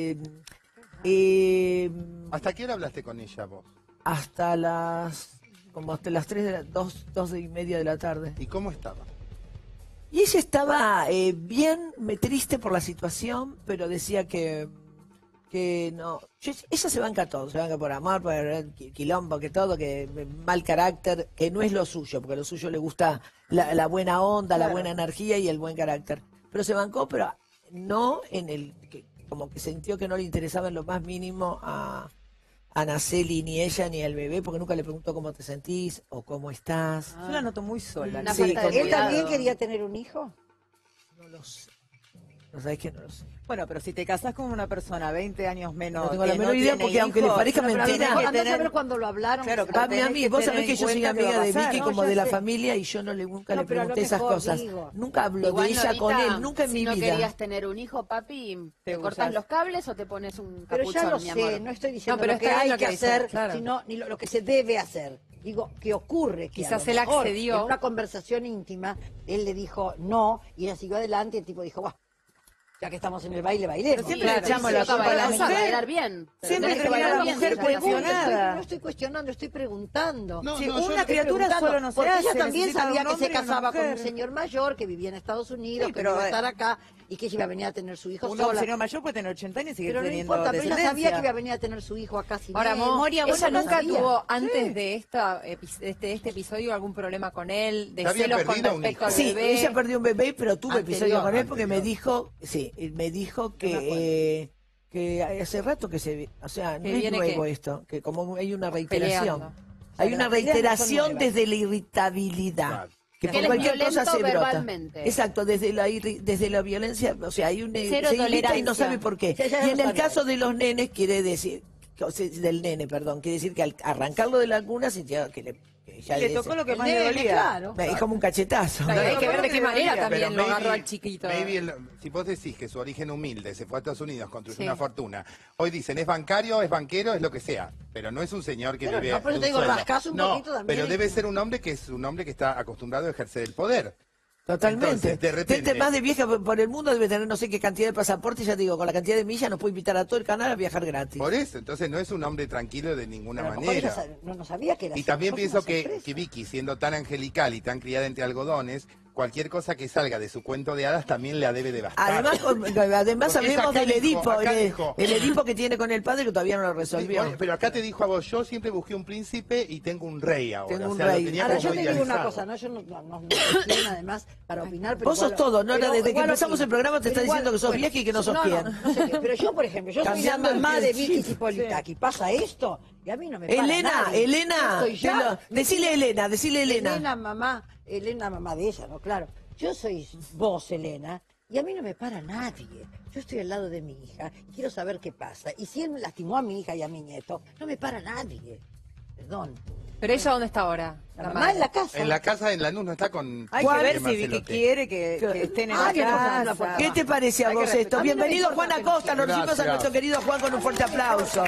¿Hasta qué hora hablaste con ella vos? Hasta las 3 de la 2:30 de la tarde. ¿Y cómo estaba? Y ella estaba bien, triste por la situación, pero decía que no. Ella se banca todo, se banca por amor, por el quilombo, que todo, que mal carácter, que no es lo suyo, porque lo suyo le gusta la buena onda, la buena energía y el buen carácter. Pero se bancó, pero no en el... como que sintió que no le interesaba en lo más mínimo a Naceli, ni ella, ni al bebé, porque nunca le preguntó cómo te sentís o cómo estás. Yo la noto muy sola. Una Sí, falta de con ¿Él cuidado. también quería tener un hijo? No lo sé. No sabés que no lo sé. Bueno, pero si te casás con una persona 20 años menos, No tengo la que menor idea, tiene porque aunque hijos, les parezca pero mentira, tenés que Andá a tener- saber cuando lo hablaron. Claro, pero A tenés mí, que vos tener sabés que en yo soy cuenta que amiga va a de pasar. Vicky No, como ya de la sé. familia y yo nunca No, le pero a lo pregunté esas mejor, cosas. digo. Nunca hablo Igual, de ella con Norita, él, nunca en si mi no vida. querías tener un hijo, papi, ¿te cortas gustas. los cables o te pones un Pero ya capuchón, lo mi sé, amor? no estoy diciendo No, pero lo que está bien hay lo que que dice, hacer, claro. sino ni lo que se debe hacer. Digo, que ocurre que Quizás a lo él mejor, accedió. en una conversación íntima, él le dijo no, y ella siguió adelante, y el tipo dijo, "Buah, ya que estamos en el baile, bailemos". Pero siempre Claro, le echamos sí, la sí, culpa a la vas a mujer. bailar bien. Siempre Tenés que termina bailar la bien, mujer si ya estás cuestionada. No estoy cuestionando, estoy preguntando. No, Sí, no, yo una estoy criatura preguntando, solo no se porque hace. ella también necesita sabía un que se hombre y una casaba con un mujer. señor mayor que vivía en Estados Unidos, Sí, que pero, no iba a estar acá y que ella iba a venir a tener su hijo Un sola. señor mayor puede tener 80 años y seguir Pero no teniendo importa, pero ella descendencia. sabía que iba a venir a tener su hijo acá sin Ahora, él. Moria, Ella ¿ella no nunca sabía. tuvo, antes de este episodio, algún problema con él? ¿De ¿Se había celos con perdido un respecto hijo? al Sí, bebé? ella perdió un bebé, pero tuve episodio con él porque me Anterior. dijo, sí, me dijo que hace rato que se, o sea, no Que es viene nuevo que- esto, que como hay una reiteración. Peleando. Hay Pero una las peleas no son reiteración nuevas. desde la irritabilidad. Claro. Que Que por él es cualquier cosa violento se brota. verbalmente. Exacto, desde la violencia, o sea, hay un Cero se irrita y no tolerancia. sabe por qué. Sí, ella Y no en el sabía caso eso. de los nenes quiere decir, o sea, del nene, perdón, quiere decir que al arrancarlo de la cuna sintió que ya Le tocó lo que El más le nene, dolía. claro. es como un cachetazo. Claro, hay que ver de qué manera Pero también lo agarró al chiquito. Si vos decís que su origen humilde se fue a Estados Unidos, construyó Sí. una fortuna, hoy dicen es bancario, es banquero, es lo que sea, pero no es un señor que Pero vive no, por eso de te digo, sueldo. rascás un No, poquito también pero y- debe ser un hombre que es un hombre que está acostumbrado a ejercer el poder. Totalmente. Entonces, de repente- Gente más de vieja por el mundo debe tener no sé qué cantidad de pasaporte, ya te digo, con la cantidad de millas nos puede invitar a todo el canal a viajar gratis. Por eso, entonces no es un hombre tranquilo de ninguna Pero a lo mejor manera. ella no sabía que era Y así, también fue pienso una sorpresa. que Vicky, siendo tan angelical y tan criada entre algodones, cualquier cosa que salga de su cuento de hadas también la debe devastar. Además, además Porque hablemos acá del dijo, Edipo, acá el dijo. Edipo que tiene con el padre que todavía no lo Sí, resolvió. bueno, pero acá te dijo a vos, yo siempre busqué un príncipe y tengo un rey ahora. Tengo o un sea, rey. lo tenía Ahora, como yo te digo una idealizado. cosa, ¿no? Yo no soy quien, además, para opinar, pero Vos sos igual- todo, ¿no? pero Desde que igual empezamos opino. el programa te Pero está igual, diciendo que sos bueno, vieja y que no sos no, quién. no sé qué, pero yo, por ejemplo, yo soy la Cambiando el mamá de chip. Vicky Cipolitaki, pasa esto, y a mí no me para Elena, nadie. Elena, Yo soy ya. decile Elena, decile Elena. Elena, mamá de ella, ¿no? Claro. Yo soy vos, Elena, y a mí no me para nadie. Yo estoy al lado de mi hija y quiero saber qué pasa. Y si él me lastimó a mi hija y a mi nieto, no me para nadie. Perdón. ¿Pero ella dónde está ahora? La mamá en la casa. En la casa en Lanús no está con... Hay Juan, que ver si Marcelote. Vicky quiere que estén en Ah, la que no, casa. no, por ¿Qué te parece a Hay que vos esto? respetar. Bienvenido A mí no me Juan importa Acosta, lo recibimos a Gracias. nuestro querido Juan con un fuerte aplauso.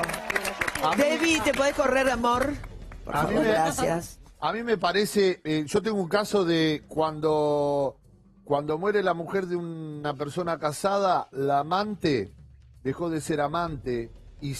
Debbie, ¿te podés correr, amor? Por A mí favor, me- gracias. A mí me parece, yo tengo un caso de cuando muere la mujer de una persona casada, la amante dejó de ser amante y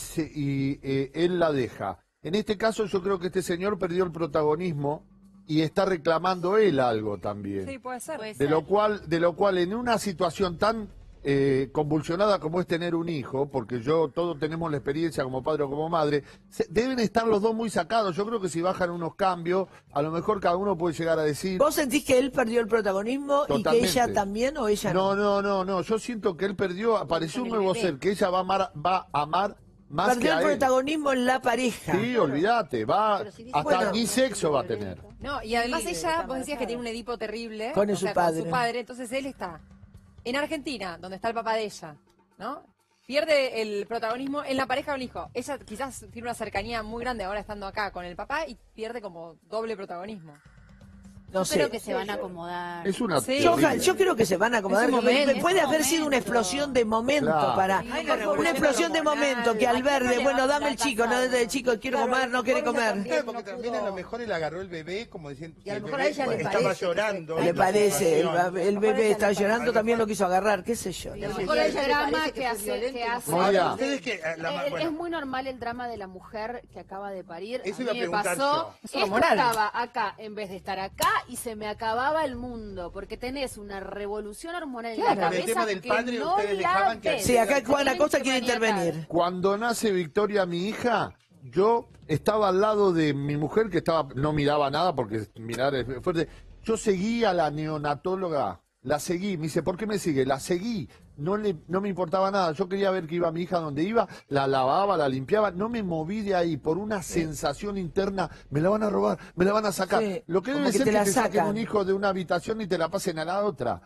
él la deja. En este caso yo creo que este señor perdió el protagonismo y está reclamando él algo también. Sí, puede ser. De lo cual en una situación tan convulsionada como es tener un hijo, porque todos tenemos la experiencia como padre o como madre, deben estar los dos muy sacados. Yo creo que si bajan unos cambios, a lo mejor cada uno puede llegar a decir... ¿Vos sentís que él perdió el protagonismo y que Totalmente. ella también o ella no? No, yo siento que él perdió, apareció un nuevo ser, que ella va a amar más que Perdió a el él. protagonismo en la pareja. Sí, olvídate, va, Pero si dice- hasta Bueno. ni sexo va a tener. No, y además ella, vos decías que tiene un Edipo terrible. Con o su sea, padre. Con su padre, entonces él está en Argentina, donde está el papá de ella, ¿no? Pierde el protagonismo en la pareja con el hijo. Ella quizás tiene una cercanía muy grande ahora estando acá con el papá y pierde como doble protagonismo. No Yo creo sé. que se van a acomodar. Es una Sí. Yo creo que se van a acomodar. Es un momento, Puede es un haber sido una momento. explosión de momento Claro. para. Sí, Una explosión de momento que al verde, bueno, dame el chico, no desde el chico, quiero Claro, comer, no quiere ella comer. también. Porque también a lo mejor él agarró el bebé como diciendo Y a lo el mejor bebé a ella le estaba parece que llorando. fue- Le parece, el bebé ella está le llorando, parece- también lo quiso agarrar, qué sé yo. Y a lo Sí, mejor a el ella le drama parece que fue hace- violento que y no hace- fue- Moria. Ustedes que Es muy normal el drama de la mujer que acaba de parir. Eso a iba mí a me preguntar pasó, yo. Es esto hormonal. estaba acá en vez de estar acá y se me acababa el mundo, porque tenés una revolución hormonal en Claro. la Con el cabeza tema del que padre, no ustedes la dejaban que- ves. Sí, acá Juan Tienen Acosta que quiere maniatar. intervenir. Cuando nace Victoria, mi hija, yo estaba al lado de mi mujer que no miraba nada porque mirar es fuerte. Yo seguí a la neonatóloga, la seguí, me dice, ¿por qué me sigue? La seguí. no me importaba nada. Yo quería ver que iba mi hija donde iba, la lavaba, la limpiaba, no me moví de ahí por una sensación interna, me la van a robar, me la van a sacar. Sí, Lo que como debe que ser te que la te saquen sacan. un hijo de una habitación y te la pasen a la otra.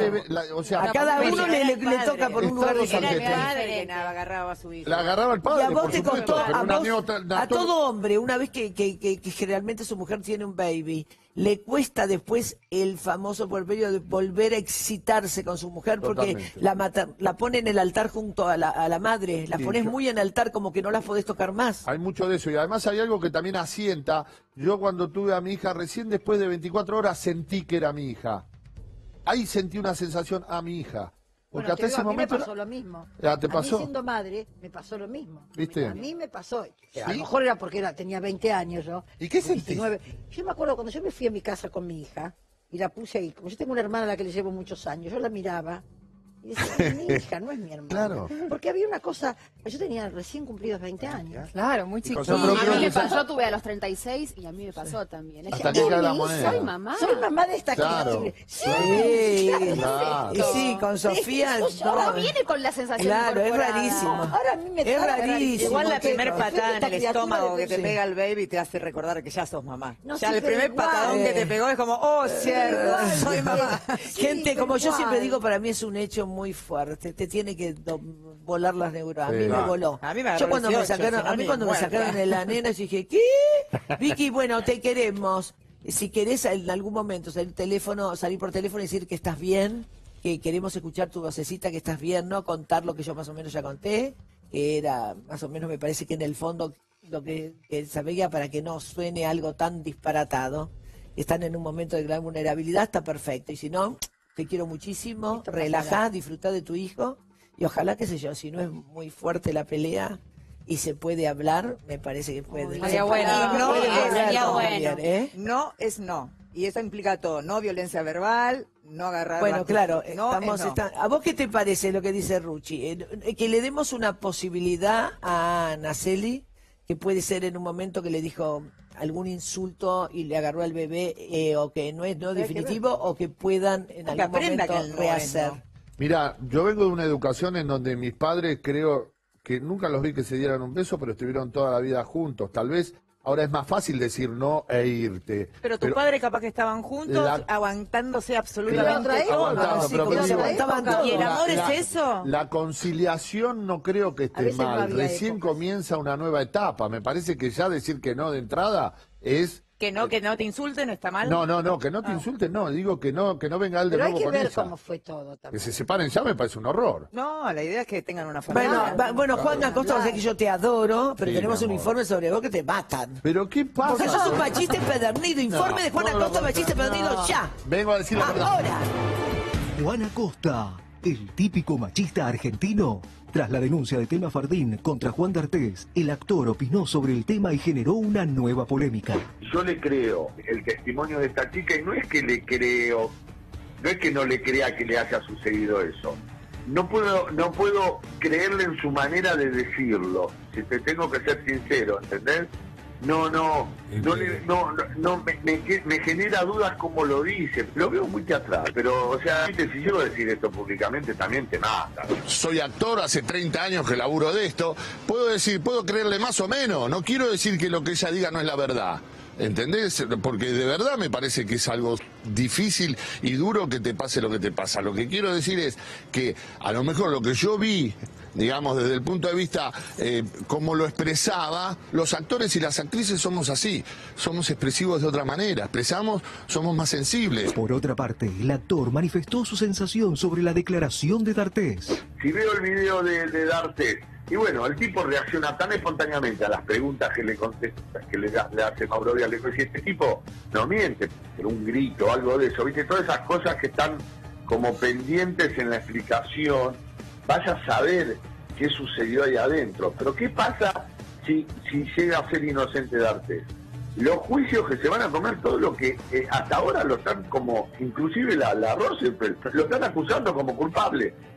O sea, A cada uno le toca por un lugar Estados diferente. Argentinos. Padre que agarraba a su hijo. La agarraba el padre, Y a vos por te supuesto, contó, pero a, una vos, neota- a todo hombre, una vez que generalmente su mujer tiene un baby, le cuesta después el famoso puerperio de volver a excitarse con su mujer porque Totalmente. la pone en el altar junto a la madre, la Sí, pones yo- muy en altar como que no la podés tocar más. Hay mucho de eso y además hay algo que también asienta. Yo cuando tuve a mi hija, recién después de 24 horas sentí que era mi hija. Ahí sentí una sensación a mi hija. Porque Bueno, hasta ese a mí me momento... pasó lo mismo. Ya, ¿te A pasó? mí siendo madre, me pasó lo mismo. ¿Viste? A mí me pasó. ¿Sí? A lo mejor era porque tenía 20 años yo. ¿Y qué sentís? 19. Yo me acuerdo cuando yo me fui a mi casa con mi hija y la puse ahí. Como yo tengo una hermana a la que le llevo muchos años, yo la miraba y decía, es mi hija, no es mi hermana. Claro. Porque había una cosa, yo tenía recién cumplidos 20 años. Claro, muy chiquita. Sí, a mí me pasó, yo tuve a los 36 y a mí me pasó también. Es Hasta que- que cae la "Uy, moneda". Soy mamá. Soy mamá de esta Claro. criatura. Sí, Claro. y sí, con Sofía... Uno no. viene con la sensación Claro, es incorporada. rarísimo. Ahora a mí me Es trata rarísimo. Igual la porque- primer patada en esta el criatura estómago de- que te Sí. pega el baby te hace recordar que ya sos mamá. No, Ya sí, el pero primer igual. patadón que te pegó es como, oh, cierto, igual, soy sí. mamá. Gente, Sí, como yo igual. siempre digo, para mí es un hecho muy fuerte. Te tiene que volar las neuronas. A mí Sí. me Claro. voló. A mí me agarró Yo cuando me 18, sacaron, si no, a mí ni cuando me muerta. sacaron de la nena, yo dije, ¿qué? Vicky, bueno, te queremos. Si querés en algún momento salir por teléfono y decir que estás bien, que queremos escuchar tu vocecita, que estás bien, ¿no? Contar lo que yo más o menos ya conté, que era más o menos, me parece que en el fondo lo que sabía para que no suene algo tan disparatado. Están en un momento de gran vulnerabilidad, está perfecto. Y si no, te quiero muchísimo, Esto relajá, pasará. disfrutá de tu hijo y ojalá, qué sé yo, si no es muy fuerte la pelea y se puede hablar, me parece que puede. Sería bueno. No, Puede lograr sería cambiar, ¿eh? No es no. Y eso implica todo. No violencia verbal, no agarrar... Bueno, la- claro, no, estamos, es no. ¿a vos qué te parece lo que dice Ruchi? Que le demos una posibilidad a Naceli, que puede ser en un momento que le dijo algún insulto y le agarró al bebé, o que no es no definitivo, o que puedan en Que algún aprenda momento que el no es rehacer. no. Mira, yo vengo de una educación en donde mis padres creo que nunca los vi que se dieran un beso, pero estuvieron toda la vida juntos. Tal vez ahora es más fácil decir no e irte. Pero tu padre capaz que estaban juntos, La- aguantándose absolutamente otra época, todo. Aguantando, Sí, pero como digo, se aguantaban todo. ¿Y el amor la- es eso? La conciliación no creo que esté veces no mal. había Recién épocas. comienza una nueva etapa. Me parece que ya decir que no de entrada es... Que no te insulten, no está mal. No, que no te insulten, no. Digo que no venga él de Pero hay nuevo que con ver ella. cómo fue todo Que también. se separen ya me parece un horror. No, la idea es que tengan una familia. Bueno, Juan Acosta, sé que yo te adoro, pero Sí, tenemos mi un amor. informe sobre vos que te matan. ¿Pero qué pasa? Porque sos un machista empedernido. Informe No, de Juan no, Acosta, no, machista empedernido, no. ya. Vengo a decir la verdad. Ahora. Juan Acosta, el típico machista argentino. Tras la denuncia de Telma Fardín contra Juan D'Artés, el actor opinó sobre el tema y generó una nueva polémica. Yo le creo el testimonio de esta chica y no es que le creo, no es que no le crea que le haya sucedido eso. No puedo creerle en su manera de decirlo, si te tengo que ser sincero, ¿entendés? Me genera dudas como lo dice. Lo veo muy teatral, pero, o sea, si llego a decir esto públicamente también te mata. Soy actor, hace 30 años que laburo de esto. Puedo creerle más o menos. No quiero decir que lo que ella diga no es la verdad. ¿Entendés? Porque de verdad me parece que es algo difícil y duro que te pase lo que te pasa. Lo que quiero decir es que a lo mejor lo que yo vi, digamos, desde el punto de vista como lo expresaba, los actores y las actrices somos así, somos expresivos de otra manera, expresamos, somos más sensibles. Por otra parte, el actor manifestó su sensación sobre la declaración de D'Artés. Si veo el video de D'Artés, y bueno, el tipo reacciona tan espontáneamente a las preguntas que le contesta, que le hace Mauro Díaz, le dice, si este tipo no miente, pero un grito, algo de eso, ¿viste? Todas esas cosas que están como pendientes en la explicación, vaya a saber qué sucedió ahí adentro. Pero ¿qué pasa si llega a ser inocente D'Artés? Los juicios que se van a comer, todo lo que hasta ahora lo están como, inclusive la Rosenfeld, lo están acusando como culpable.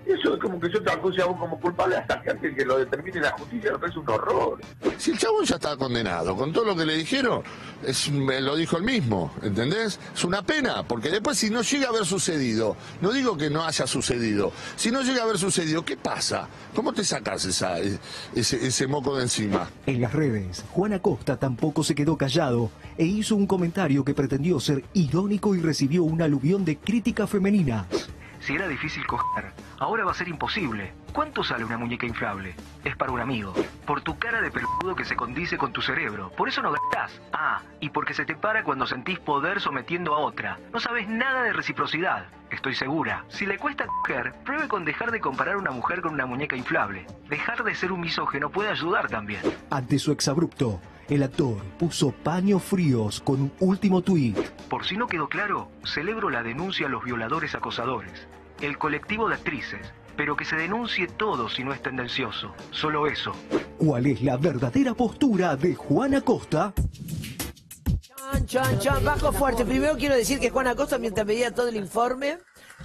Eso es como que yo te acuse a vos como culpable hasta que alguien que lo determine la justicia, me parece un horror. Si el chabón ya está condenado, con todo lo que le dijeron, lo dijo él mismo, ¿entendés? Es una pena, porque después si no llega a haber sucedido, no digo que no haya sucedido, si no llega a haber sucedido, ¿qué pasa? ¿Cómo te sacas ese moco de encima? En las redes, Juan Acosta tampoco se quedó callado e hizo un comentario que pretendió ser irónico y recibió un aluvión de crítica femenina. Si era difícil coger, ahora va a ser imposible. ¿Cuánto sale una muñeca inflable? Es para un amigo. Por tu cara de peludo que se condice con tu cerebro. Por eso no gastás. Ah, y porque se te para cuando sentís poder sometiendo a otra. No sabes nada de reciprocidad. Estoy segura. Si le cuesta coger, pruebe con dejar de comparar a una mujer con una muñeca inflable. Dejar de ser un misógino puede ayudar también. Ante su exabrupto, el actor puso paños fríos con un último tuit. Por si no quedó claro, celebro la denuncia a los violadores acosadores. El colectivo de actrices. Pero que se denuncie todo si no es tendencioso. Solo eso. ¿Cuál es la verdadera postura de Juan Acosta? Bajo fuerte. Primero quiero decir que Juan Acosta, mientras veía todo el informe,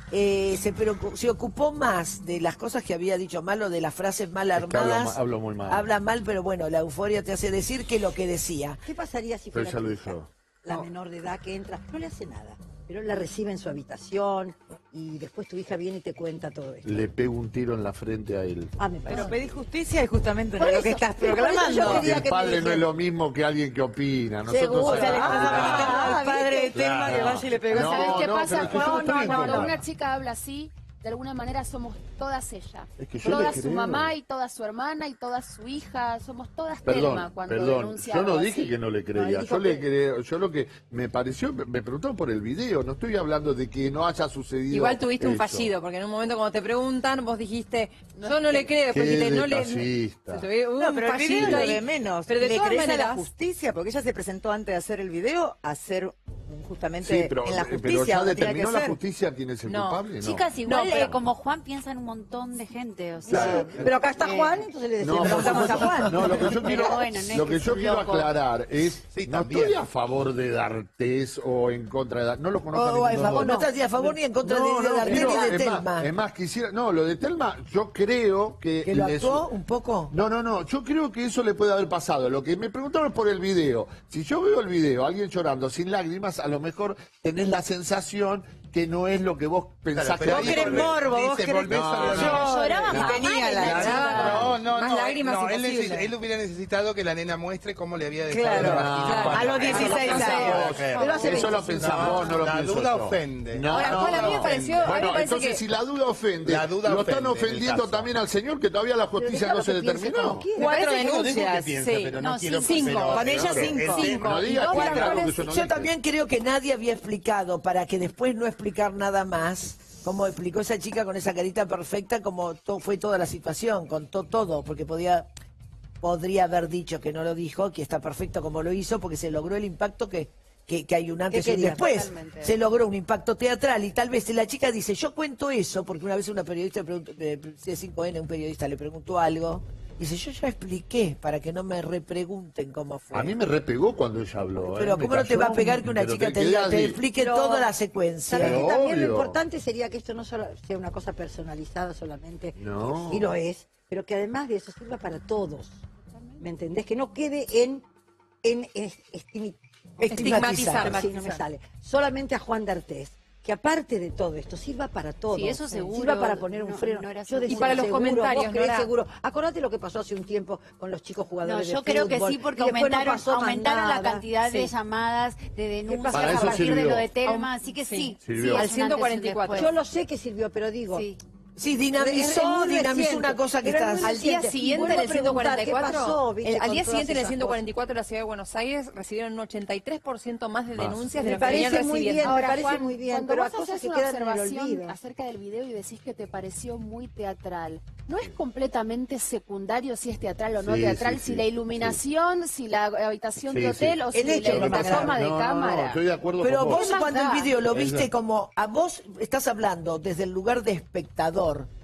se ocupó más de las cosas que había dicho mal o de las frases mal armadas. Hablo muy mal. Habla mal, pero bueno, la euforia te hace decir que lo que decía. ¿Qué pasaría si Pero fuera ya lo tu hija, dijo. la menor de edad que entra? No le hace nada, pero la recibe en su habitación y después tu hija viene y te cuenta todo esto. Le pego un tiro en la frente a él. Ah, me parece. Pero pedí justicia y justamente Por no es lo eso, que estás por eso yo proclamando. quería El que me padre no es dijeran. lo mismo que alguien que opina. Nosotros Seguro. O sea, le estás habilitando al padre de ¿viste? Telma que vaya y le pegó. No, ¿Sabes qué no, pasa, pero es que yo Juan? no estoy en Cuando contra. una chica habla así, de alguna manera somos todas ella. Es que yo Toda le su creo. mamá y toda su hermana y toda su hija. Somos todas Telma cuando Perdón, denuncia yo no algo dije así. que no le creía, No, él dijo yo le que- creo, yo lo que me pareció, me preguntaron por el video, no estoy hablando de que no haya sucedido. Igual tuviste un eso. fallido, porque en un momento cuando te preguntan, vos dijiste, yo no le creo, después Qué dijiste, no le... detallista. No, pero el video es lo de menos. Pero de le todas crees a la maneras, justicia, porque ella se presentó antes de hacer el video a hacer justamente Sí, pero, en la pero justicia. ya donde tenía que determinó la ser. justicia quién es el No. culpable, ¿no? Chicas, igual No, pero- como Juan piensan un montón de gente, o sea... Claro. Pero acá está Juan, entonces le decimos, No, por preguntamos a supuesto. Juan. No, lo que yo Pero quiero, bueno, no es lo que que es yo un quiero loco. aclarar es, Sí, no también. estoy a favor de D'Artés o en contra de D'Artés, no lo conozco. O a ninguno favor, de no los dos. estás ni a favor ni en contra de D'Artés quiero- ni de es más, Telma. es más, quisiera, no, lo de Telma, yo creo que... ¿Que lo le- actuó un poco? No, yo creo que eso le puede haber pasado. Lo que me preguntaron es por el video. Si yo veo el video, alguien llorando sin lágrimas, a lo mejor tenés la sensación que no es lo que vos pensás pero que ahí Vos querés morbo, vos dice, querés volvés a lo que mismo. Lloraba y mamá tenía de la la chica. No, Más lágrimas él, imposible. él hubiera necesitado que la nena muestre cómo le había dejado Claro, la vagina. claro. A los 16 años. Pero hace Eso lo 25. pensás vos, no lo La pienso duda yo. ofende. No, Ahora, Juan, a mí me no, pareció... a mí me Bueno, parece entonces que... si la duda ofende, La duda lo están ofende en el ofendiendo caso. también al señor que todavía la justicia déjalo no se que piense determinó. como quiera. Cuatro Yo no digo que denuncias, piense, sí. pero no quiero... cinco. pero- Con ella pero- 5. No diga Y dos cuatro, razones- porque yo no Yo dije. también creo que nadie había explicado para que después no explicar nada más, como explicó esa chica con esa carita perfecta, como fue toda la situación, contó todo, porque podría haber dicho que no lo dijo, que está perfecto como lo hizo, porque se logró el impacto que hay un antes y un quería? después. Totalmente. Se logró un impacto teatral y tal vez si la chica dice, yo cuento eso, porque una vez una periodista, C5N, un periodista le preguntó algo, dice, yo ya expliqué para que no me repregunten cómo fue. A mí me repegó cuando ella habló. Pero me ¿cómo no te cayó va a pegar que una pero chica te quedé diga, te así. explique Pero- toda la secuencia? ¿Sabes Pero que también lo obvio. importante sería que esto no solo sea una cosa personalizada solamente, No. y lo es, pero que además de eso sirva para todos? ¿Me entendés? Que no quede en Estigmatizar. Sí, no me sale. Solamente a Juan D'Artés. Que aparte de todo esto, sirva para todos. Sí, eso seguro. Sirva para poner un No, freno. no era Yo seguro. decía Y para los seguro, comentarios, vos querés Nora. seguro. Acordate lo que pasó hace un tiempo con los chicos No, jugadores de yo creo que fútbol, sí, porque y después no aumentaron, pasó más aumentaron la nada. cantidad de Sí. llamadas, de denuncias Para a eso partir de sirvió. lo de Telma, así que Sí. sí. Sirvió. sí, Al es un antes y un 144. después. Yo lo sé que sirvió, pero digo, Sí. Sí, Es dinamizó muy reciente, una cosa que pero es estás... muy Al día reciente. siguiente Vuelvo en a el preguntar, 144, ¿qué pasó, viste, al con día todas siguiente en el esas 144 de la Ciudad de Buenos Aires recibieron un 83% más de denuncias de Me lo que venían parece muy recibiendo. bien, me Ahora, parece Juan, muy bien, cuando pero vos a cosas haces que una quedan en el observación olvido. acerca del video y decís que te pareció muy teatral, ¿no es completamente secundario si es teatral o no Sí, teatral? sí, si sí, la iluminación, si la habitación Sí, de hotel sí. o si El hecho de la matar. toma de cámara. estoy de acuerdo Pero con vos ¿Qué más cuando da? el video lo Es viste verdad. como, a vos estás hablando desde el lugar de espectador,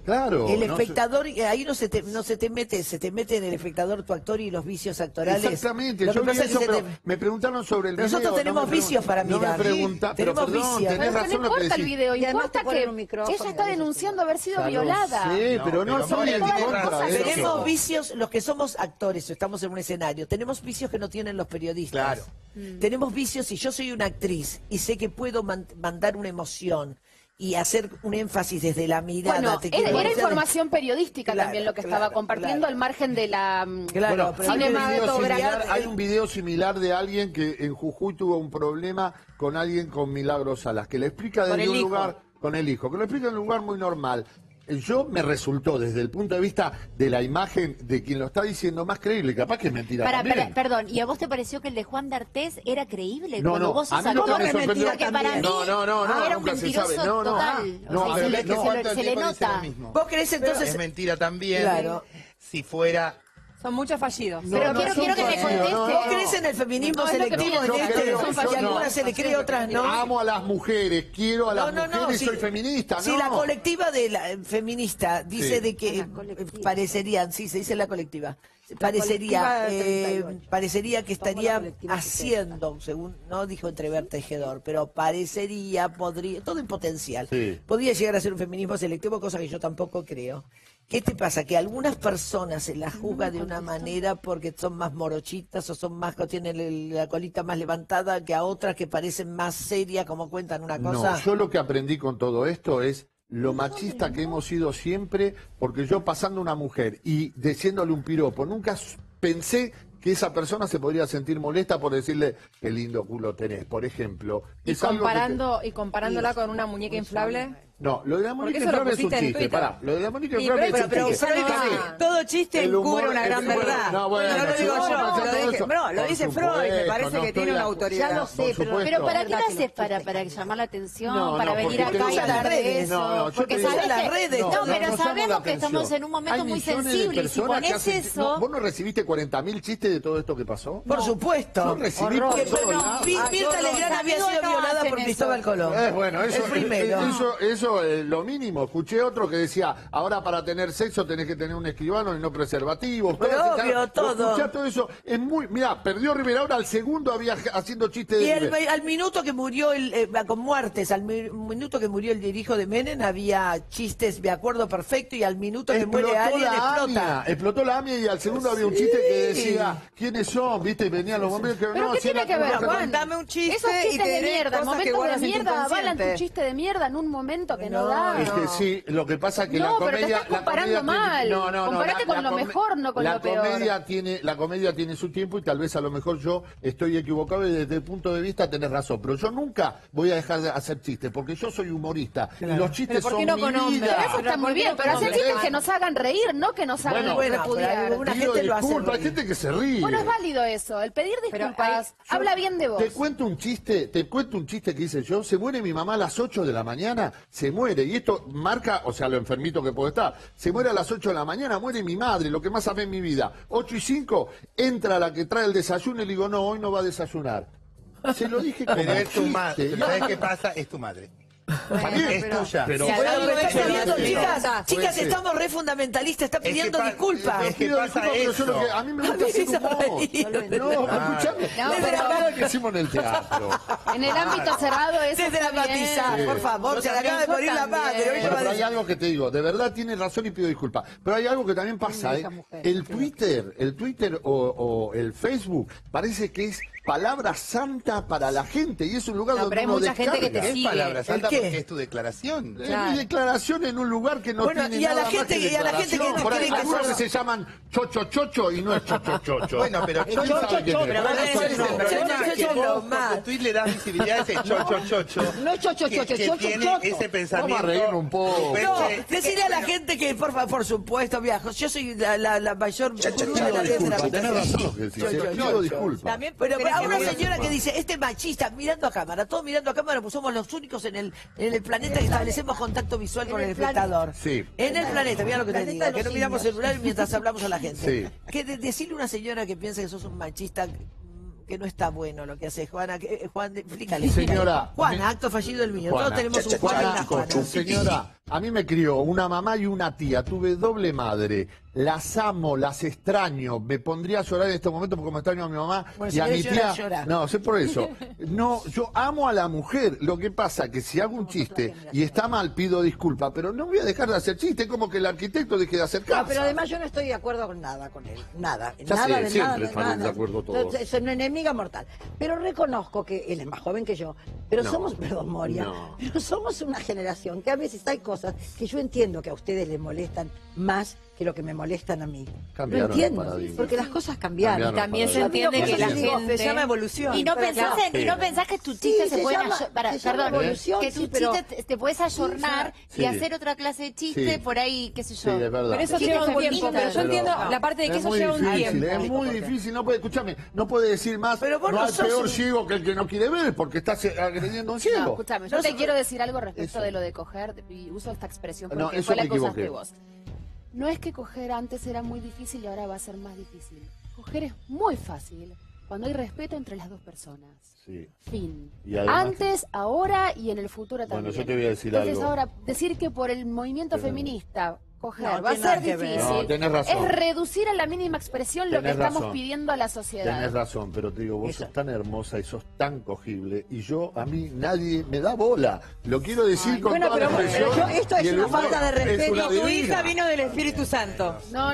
Claro. El no espectador, ahí no se te mete en el espectador tu actor y los vicios actorales. Exactamente, Lo que yo vi pasa es que eso, se pero te- me preguntaron sobre el video. Nosotros tenemos vicios para mirar. No me pregunta, pero Tenemos perdón, vicios. tenés Pero razón no lo que importa el decís. video, Y además importa te ponen que un micrófono ella está y eso. denunciando haber sido Ya lo violada. sé, pero no pero soy en todas las contra cosas de que eso. Tenemos vicios, los que somos actores o estamos en un escenario, tenemos vicios que no tienen los periodistas. Claro. Tenemos vicios, si yo soy una actriz y sé que puedo mandar una emoción y hacer un énfasis desde la mirada. Bueno, te quiero era decir- información periodística Claro, también lo que claro, estaba compartiendo claro. al margen de la Claro, pero cinematográfica. hay un video similar de alguien que en Jujuy tuvo un problema con alguien con Milagros Salas, que le explica Con desde el un hijo. lugar, con el hijo, que lo explica en un lugar muy normal. Yo me resultó, desde el punto de vista de la imagen de quien lo está diciendo, más creíble. Capaz que es mentira también. Perdón, ¿y a vos te pareció que el de Juan D'Artés era creíble? No, Cuando no, vos a sos mí lo que actor, me sorprendió... porque para mí no, era un nunca se mentiroso sabe. No, total. no, O sea, a ver, se le- no. se le- se le nota. ¿Vos crees entonces? Es mentira también. Claro. Si fuera... Son muchos fallidos. Pero quiero que me conteste. ¿Vos crees en el feminismo No, es lo que selectivo? pienso. En este? Yo Que creo- algunas se le cree, otras no. Amo a las mujeres, quiero a las mujeres, si- soy feminista, Si no. la colectiva de la feminista dice Sí. de que parecerían, sí, se dice la colectiva, parecería, colectiva parecería que estaría colectiva que haciendo, según no dijo Entrever Tejedor, pero parecería, podría, todo en potencial, Sí. podría llegar a ser un feminismo selectivo, cosa que yo tampoco creo. ¿Qué te pasa? Que algunas personas se las juzga de una manera porque son más morochitas o son más, tienen la colita más levantada, que a otras que parecen más serias, como cuentan una cosa. No, yo lo que aprendí con todo esto es lo machista que hemos sido siempre, porque yo pasando una mujer y diciéndole un piropo, nunca pensé que esa persona se podría sentir molesta por decirle qué lindo culo tenés, por ejemplo. Y Es algo que comparándola con una muñeca inflable. No, lo de la Porque muñeca eso lo inflable es un pusiste en chiste, Twitter. pará. Lo de la muñeca Sí, inflable es un Pero chiste. ¿sabes Está qué? bien. Todo chiste El humor- encubre una gran el humor- verdad. No, bueno, no lo si digo vamos a yo, hacer lo todo dije, eso, no, lo por dice supuesto, Freud, me parece no que tiene estoy una a- autoridad. Ya lo sé, Por pero supuesto. ¿para qué lo haces? ¿Para llamar la atención? No, ¿para no, venir porque acá y te- hablar de eso? No, no, yo Porque te digo- sabés las que- redes, no, no, pero llamo la sabemos que estamos atención. en un momento Hay muy millones de sensible y si personas que pones hacen- eso... No, ¿vos no recibiste 40.000 chistes de todo esto que pasó? Por supuesto. Yo recibí Horror. por Que, todos bueno, lados. Mirta Legrand había sido amigos no violada hacen por eso. Cristóbal Colón. Bueno, eso, El primero. eso lo mínimo. Escuché otro que decía, ahora para tener sexo tenés que tener un escribano y no preservativos. Pero obvio, todo. Escuché todo eso. Es muy, mirá, perdió Rivera, ahora al segundo había haciendo chistes de Y Rivera. al minuto que murió, con muertes, minuto que murió el hijo de Menem, había chistes, me acuerdo perfecto, y al minuto que muere alguien, explota. Explotó la AMIA y al segundo había un chiste que decía, ¿quiénes son? ¿Viste? Venían los bomberos que ¿Pero no, qué si tiene era que ver, Cruz Roja. Juan? Dame un chiste Esos y chistes te de diré mierda, cosas que momentos de guardas en tu mierda, avalan tu inconsciente. chiste de mierda en un momento que no da. Es que sí, lo que pasa es que No, la pero te comedia... estás comparando mal. Comparate con lo mejor, no con lo peor. La comedia tiene su tiempo y tal vez a lo mejor yo estoy equivocado y desde el punto de vista tenés razón. Pero yo nunca voy a dejar de hacer chistes porque yo soy humorista. Y los chistes ¿Pero por qué son no mi con hombres? vida. Pero eso está muy bien, pero hacer chistes que nos hagan reír, no que nos hagan Bueno, repudiar. pero una Pido gente lo hace disculpas, hay reír. gente que se ríe. Bueno, es válido eso, el pedir Pero disculpas habla bien de vos. Te cuento un chiste que hice yo. Se muere mi mamá a las 8 de la mañana, se muere. Y esto marca, o sea, lo enfermito que puedo estar. Se muere a las 8 de la mañana, muere mi madre, lo que más amé en mi vida. 8:05, entra la que trae el desayuno y le digo, no, hoy no va a desayunar. Se lo dije como Pero es tu chiste. madre. ¿Sabes qué pasa? Es tu madre. Es tuya. Pero- Bueno, pero está pidiendo, Sí. chicas, Sí. estamos re fundamentalistas, está pidiendo disculpas. es que Pido pasa disculpas, pero yo lo eso. que- a mí me A gusta mí hacer me humor. hizo reír. No, escuchame. No, Es pero- verdad que hicimos en el teatro. En el ámbito cerrado eso Desde la está bien. matizar, por favor, se le acaba de morir la madre. hoy le Bueno, va a pero hay decir- algo que te digo, de verdad tiene razón y pido disculpas. Pero hay algo que también pasa, Esa mujer. el Twitter o el Facebook parece que es palabra santa para la gente y es un lugar No, donde pero hay uno mucha gente que te descarga. Es sigue. palabra santa ¿El qué? porque es tu declaración. Es Claro. mi declaración en un lugar que no Bueno, tiene y a la nada gente más que que- y a la gente que declaración. no Por ahí cree que algunos somos- se llaman chocho y no es chocho. Bueno, pero ¿Quién sabe quién es? pero Vos bueno, sos eso ese no. persona Chocho, que chocho, vos lo con más. tu tweet le das visibilidad a ese chocho. No chocho, que chocho, tiene chocho. ese pensamiento. Vamos a reír un poco. No, Pero- decirle a la gente que, por supuesto, viajo. Yo soy la mayor gurú de la ley de la Disculpa, tenés razón lo que decís, Yo, pido disculpas. También Pero creo a que una voy a- señora que dice, este machista, mirando a cámara, todos mirando a cámara, pues somos los únicos en el planeta que establecemos contacto visual con el espectador. Sí. En el planeta, mira lo que te Planeta diga, de que no los miramos simios. celular mientras hablamos a la gente. Sí. Que decirle a una señora que piensa que sos un machista que no está bueno lo que hace Juana, Juan, explícale. Señora, Juana, acto fallido el mío. Juana, Todos tenemos un Juan y una Juana. Señora, A mí me crió una mamá y una tía, tuve doble madre, las amo, las extraño, me pondría a llorar en estos momentos porque me extraño a mi mamá Bueno, y si a mi querés tía. llorar. No, sé por eso. No, yo amo a la mujer, lo que pasa que si hago un chiste y está mal pido disculpas, pero no voy a dejar de hacer chiste, es como que el arquitecto deje de hacer casa. No, pero además yo no estoy de acuerdo con nada con él. Nada. Ya nada sé, de siempre nada. estamos nada. de acuerdo todos. Es una enemiga mortal. Pero reconozco que él es más joven que yo. Pero No, somos, perdón, Moria, no. pero somos una generación que a veces hay cosas que yo entiendo que a ustedes les molestan más que lo que me molestan a mí. Cambiaron Lo entiendo, los paradigmas. porque las cosas cambiaron. Cambiaron También se los entiende que la gente... Se llama evolución. Y no Pero pensás, claro. y no pensás que tu chiste Sí, se se pueden llama- se llama perdón, evolución, que tu sí, pero- chiste te puedes ayornar Sí. y hacer otra clase de chiste Sí. por ahí, qué sé Sí, yo. es verdad. Pero eso Chiste lleva un tiempo, feminista. pero yo entiendo la parte de que es eso muy lleva un difícil, tiempo. es muy difícil, no puede, escúchame, no puede decir más, Pero vos no no hay sos peor un- ciego que el que no quiere ver, porque estás agrediendo a un No, ciego. escúchame, yo te quiero decir algo respecto de lo de coger, y uso esta expresión No, porque eso fue me la cosa equivoqué. de vos. No es que coger antes era muy difícil y ahora va a ser más difícil. Coger es muy fácil cuando hay respeto entre las dos personas. Sí. Fin. Y además- Antes, ahora y en el futuro Bueno, también. yo te voy a decir Entonces algo. ahora, decir que por el movimiento feminista coger No, va a tiene nada ser que ver. difícil, No, tenés razón. es reducir a la mínima expresión lo que Tenés estamos razón. pidiendo a la sociedad. Tenés razón, pero te digo, vos sos tan hermosa y sos tan cogible y yo, a mí, nadie me da bola. Lo quiero decir con bueno, toda pero- la expresión. pero esto es y el una humor falta de es respeto. una Tu divina. hija vino del Espíritu Santo. No,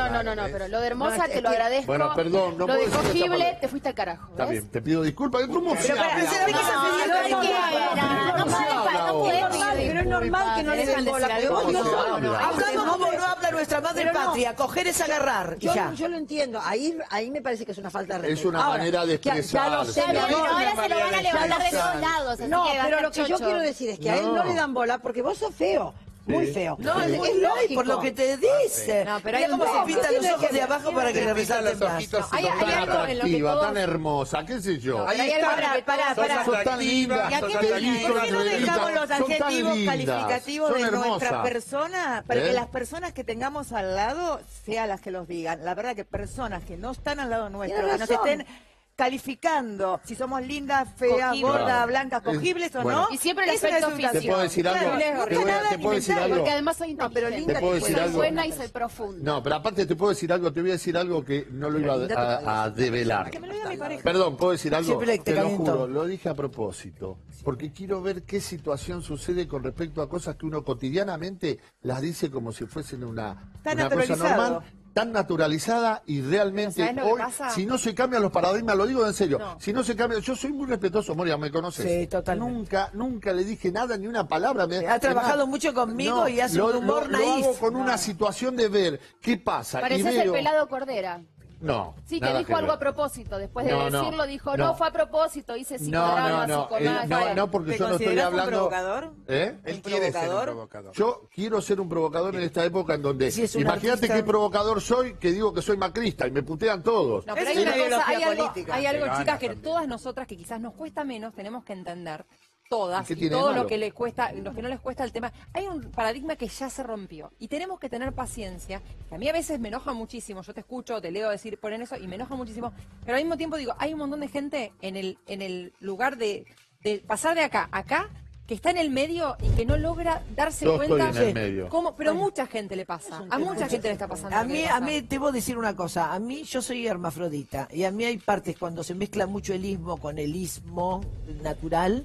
pero lo de hermosa No, es te lo que- agradezco. Bueno, perdón, no lo puedo de decir esa cogible, palabra. te fuiste al carajo. Está ¿ves? bien, te pido disculpas. ¿Cómo se Pero habla? para, pensé que ¿Cómo se se pidió habla? disculpas. No puede normal, pero es normal que no le den bola. Pero vos no sos- Hablamos como no habla nuestra madre Pero no. patria. Coger es agarrar. y ya. Yo lo entiendo, ahí me parece que es una falta de respeto. Es una Ahora, manera de ya lo expresarse. sé, mi Pero amor. ahora se lo van a levantar de Ya lo todos sé. lados, así No, que va a pero estar lo que yo chocho. quiero decir es que a él no le dan bola porque vos sos feo. Muy feo. No, es muy lógico. lógico por lo que te dice. No, pero Mira hay un cómo se tema. pintan los ojos de abajo para que le resalten más. Hay algo Tan en lo que atractiva, todos... tan hermosa, qué sé yo. Pero hay algo en lo que todos- Sos tan linda, ¿Y a qué te he visto ¿Por qué no entrevistas, dejamos los son tan adjetivos lindas, calificativos son de nuestra hermosas. persona para ¿Eh? que las personas que tengamos al lado sean las que los digan? La verdad que personas que no están al lado nuestro, Tienes que nos razón. estén calificando si somos lindas, feas, Cogibles. gordas, Claro. blancas, cogibles o Bueno. no. Y siempre el es una aspecto insultación. ¿Te puedo decir algo? Claro, no Te está voy a- nada te puedo decir inventado. algo. Porque además soy No, pero inteligente. linda ¿Te puedo decir soy algo? buena y soy profunda. No, pero aparte te puedo decir algo, te voy a decir algo que no lo iba a develar. Que me lo diga mi pareja. Perdón, ¿puedo decir algo? Siempre te Te lo caliento. juro, lo dije a propósito, porque quiero ver qué situación sucede con respecto a cosas que uno cotidianamente las dice como si fuesen una cosa naturalizado. normal, tan naturalizada y realmente ¿Sabes lo que hoy, pasa? si no se cambian los paradigmas, lo digo en serio, si no se cambia, yo soy muy respetuoso, Moria, ¿me conoces? Sí, totalmente. Nunca le dije nada, ni una palabra. Ha trabajado mucho conmigo y hace un humor lo naif. hago con una situación de ver qué pasa. Pareces y el veo... pelado Cordera. No, Sí, que nada dijo algo ver. a propósito. Después de No, no, decirlo, dijo, no. no, fue a propósito, hice psicodrama, psicomagia. no, porque ¿Te yo no estoy considerás un hablando. provocador? ¿Eh? Él quiere ser un provocador. Yo quiero ser un provocador en esta época en donde, Sí, es un imagínate artista. qué provocador soy, que digo que soy macrista y me putean todos. No, pero Es hay una una cosa, ideología hay algo, política. hay algo, Te gana chicas, que también. todas nosotras que quizás nos cuesta menos, tenemos que entender todas ¿Y qué y tiene de todo malo? lo que le cuesta, los que no les cuesta el tema. Hay un paradigma que ya se rompió y tenemos que tener paciencia. Que a mí a veces me enoja muchísimo. Yo te escucho, te leo decir ponen eso y me enoja muchísimo. Pero al mismo tiempo digo, hay un montón de gente en el lugar de pasar de acá a acá que está en el medio y que no logra darse Yo cuenta estoy en el medio. cómo, pero mucha gente le pasa. A mucha gente le está pasando. A lo que mí, le a pasa. mí te voy a decir una cosa. A mí yo soy hermafrodita y a mí hay partes cuando se mezcla mucho el ismo con el ismo natural.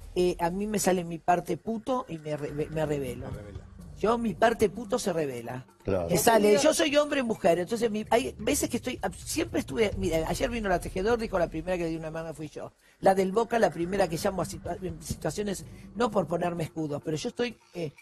A mí me sale mi parte puto y me revelo. Yo, mi parte puto se revela. Claro. Me sale, yo soy hombre y mujer, entonces hay veces que siempre estuve, mira, ayer vino la Tejedor, dijo la primera que le di una mano fui yo. La del Boca, la primera que llamo a en situaciones, no por ponerme escudos, pero yo estoy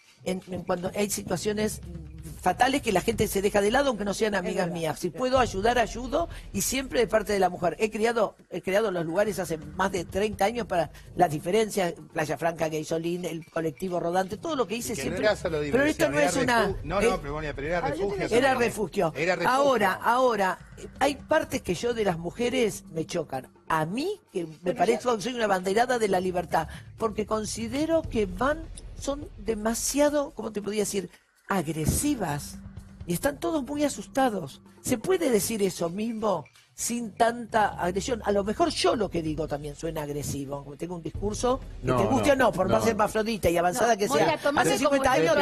cuando hay situaciones fatales que la gente se deja de lado aunque no sean amigas mías. Si puedo ayudar, ayudo y siempre de parte de la mujer. He creado los lugares hace más de 30 años para las diferencias, Playa Franca, Gaysolín, el colectivo rodante, todo lo que hice Que siempre. no era solo Pero esto diversión, no es era una... No, pero bueno, pero era refugio. Era también. refugio. Era refugio. Ahora, hay partes que yo de las mujeres me chocan. A mí, que me parezco que soy una banderada de la libertad, porque considero que son demasiado, ¿cómo te podría decir?, agresivas. Y están todos muy asustados. ¿Se puede decir eso mismo sin tanta agresión. A lo mejor yo lo que digo también suena agresivo, como tengo un discurso que te guste o no, por más hermafrodita y avanzada que sea. Hace 50 años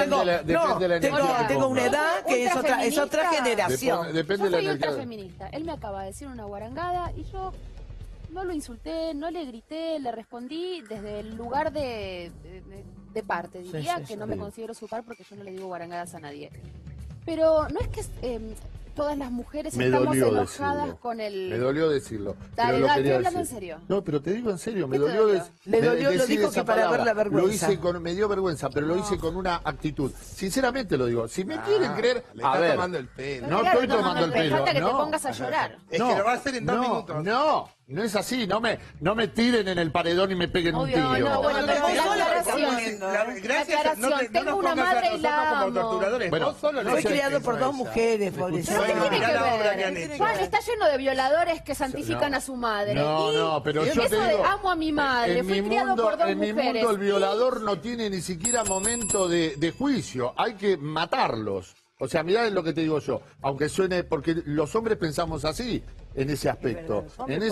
tengo una edad que es otra generación. Yo soy ultrafeminista. Él me acaba de decir una guarangada y yo no lo insulté, no le grité, le respondí desde el lugar de parte. Diría que no me considero su par porque yo no le digo guarangadas a nadie. Pero no es que todas las mujeres estamos enojadas con el... Me dolió decirlo. Dale, estoy hablando en serio. No, pero te digo en serio, me ¿Qué te dolió dolió? Lo dijo que para ver la vergüenza. Me dio vergüenza, pero lo hice con una actitud. Sinceramente lo digo. Si me quieren creer, le está tomando el pelo. No estoy tomando el pelo. Falta que te pongas a llorar. Es que lo va a hacer en 2 minutos. No es así, no me tiren en el paredón y me peguen un tiro. No, bueno, pero Gracias, no tengo una madre y la amo. torturadores. Bueno, fue criado por 2 mujeres, pobrecito. ¿Qué tiene que ver? Juan, está lleno de violadores que santifican a su madre. No, pero yo eso te digo, de amo a mi madre, fui criado por 2 mujeres. En mi mundo el violador no tiene ni siquiera momento de juicio, hay que matarlos. O sea, mirá lo que te digo yo, aunque suene, porque los hombres pensamos así en ese aspecto.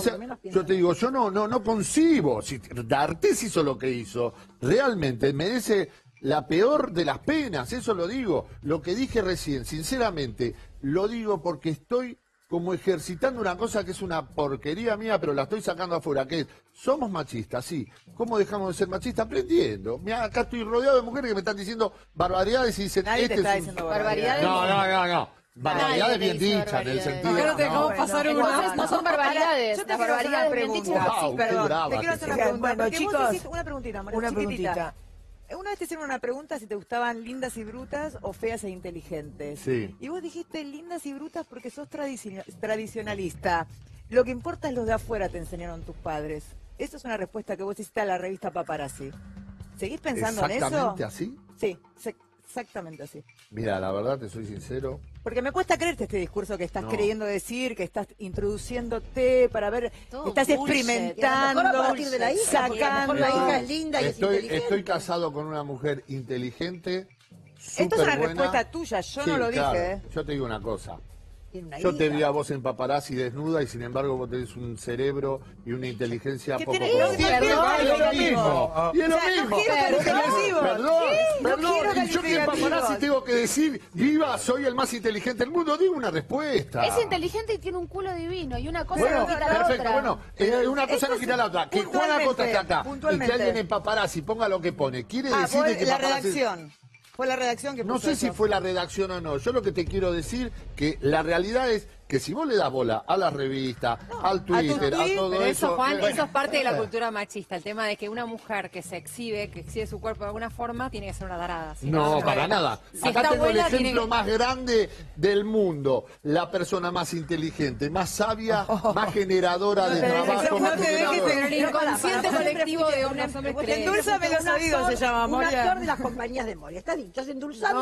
Yo te digo, yo no concibo, si D'Artés hizo lo que hizo, realmente merece la peor de las penas, eso lo digo. Lo que dije recién, sinceramente, lo digo porque estoy como ejercitando una cosa que es una porquería mía, pero la estoy sacando afuera, que es, somos machistas, sí. ¿Cómo dejamos de ser machistas? Aprendiendo. Mirá, acá estoy rodeado de mujeres que me están diciendo barbaridades y dicen... Nadie te está diciendo barbaridades. No. Barbaridades bien dichas, en el sentido... Claro, te dejamos pasar una... No son barbaridades. Yo te quiero hacer una pregunta. Perdón, te quiero hacer una pregunta. Bueno, chicos, una preguntita, María, una chiquitita. preguntita. Una vez te hicieron una pregunta si te gustaban lindas y brutas o feas e inteligentes. Sí. Y vos dijiste lindas y brutas porque sos tradicionalista. Lo que importa es los de afuera, te enseñaron tus padres. Esa es una respuesta que vos hiciste a la revista Paparazzi. ¿Seguís pensando en eso? ¿Exactamente así? Sí, exactamente así. Mira, la verdad, te soy sincero. Porque me cuesta creerte este discurso que estás queriendo decir, que estás introduciéndote para ver, estás experimentando, a partir de la hija, porque a lo mejor la hija es linda y es inteligente. Estoy casado con una mujer inteligente, Esto es una superbuena. respuesta tuya, yo Sí, no lo claro. dije. Yo te digo una cosa. Tiene una Yo te hija. vi a vos en Paparazzi desnuda y sin embargo vos tenés un cerebro y una inteligencia ¿Qué poco... tiene que ver? Y es lo mismo. Y es lo O sea, no mismo. quiero calificativos. Perdón. No quiero Y yo que en Paparazzi calificativos. tengo que decir, viva, soy el más inteligente del mundo. Digo una respuesta. Es inteligente y tiene un culo divino. Y una cosa Bueno, no quita la perfecto, otra. bueno, una cosa no quita la otra. Que Juana Costa está acá y que alguien en Paparazzi ponga lo que pone. Quiere decir fue que la Paparazzi... redacción. Fue la redacción que No puso sé si eso. fue la redacción o no. Yo lo que te quiero decir que la realidad es que si vos le das bola a la revista, al Twitter, a todo Pero eso, Juan, bueno, eso es parte de la cultura machista. El tema de que una mujer que se exhibe, que exhibe su cuerpo de alguna forma, tiene que ser una tarada. Si No, para nada. Si Acá está tengo el buena, tiene ejemplo que- más grande del mundo. La persona más inteligente, más sabia, más generadora de trabajo. más generadora. Pero el inconsciente colectivo de unos hombres cree. Endulzame los oídos, se llama, Un Moria. actor de las compañías de Moria. Está dicho, es endulzando.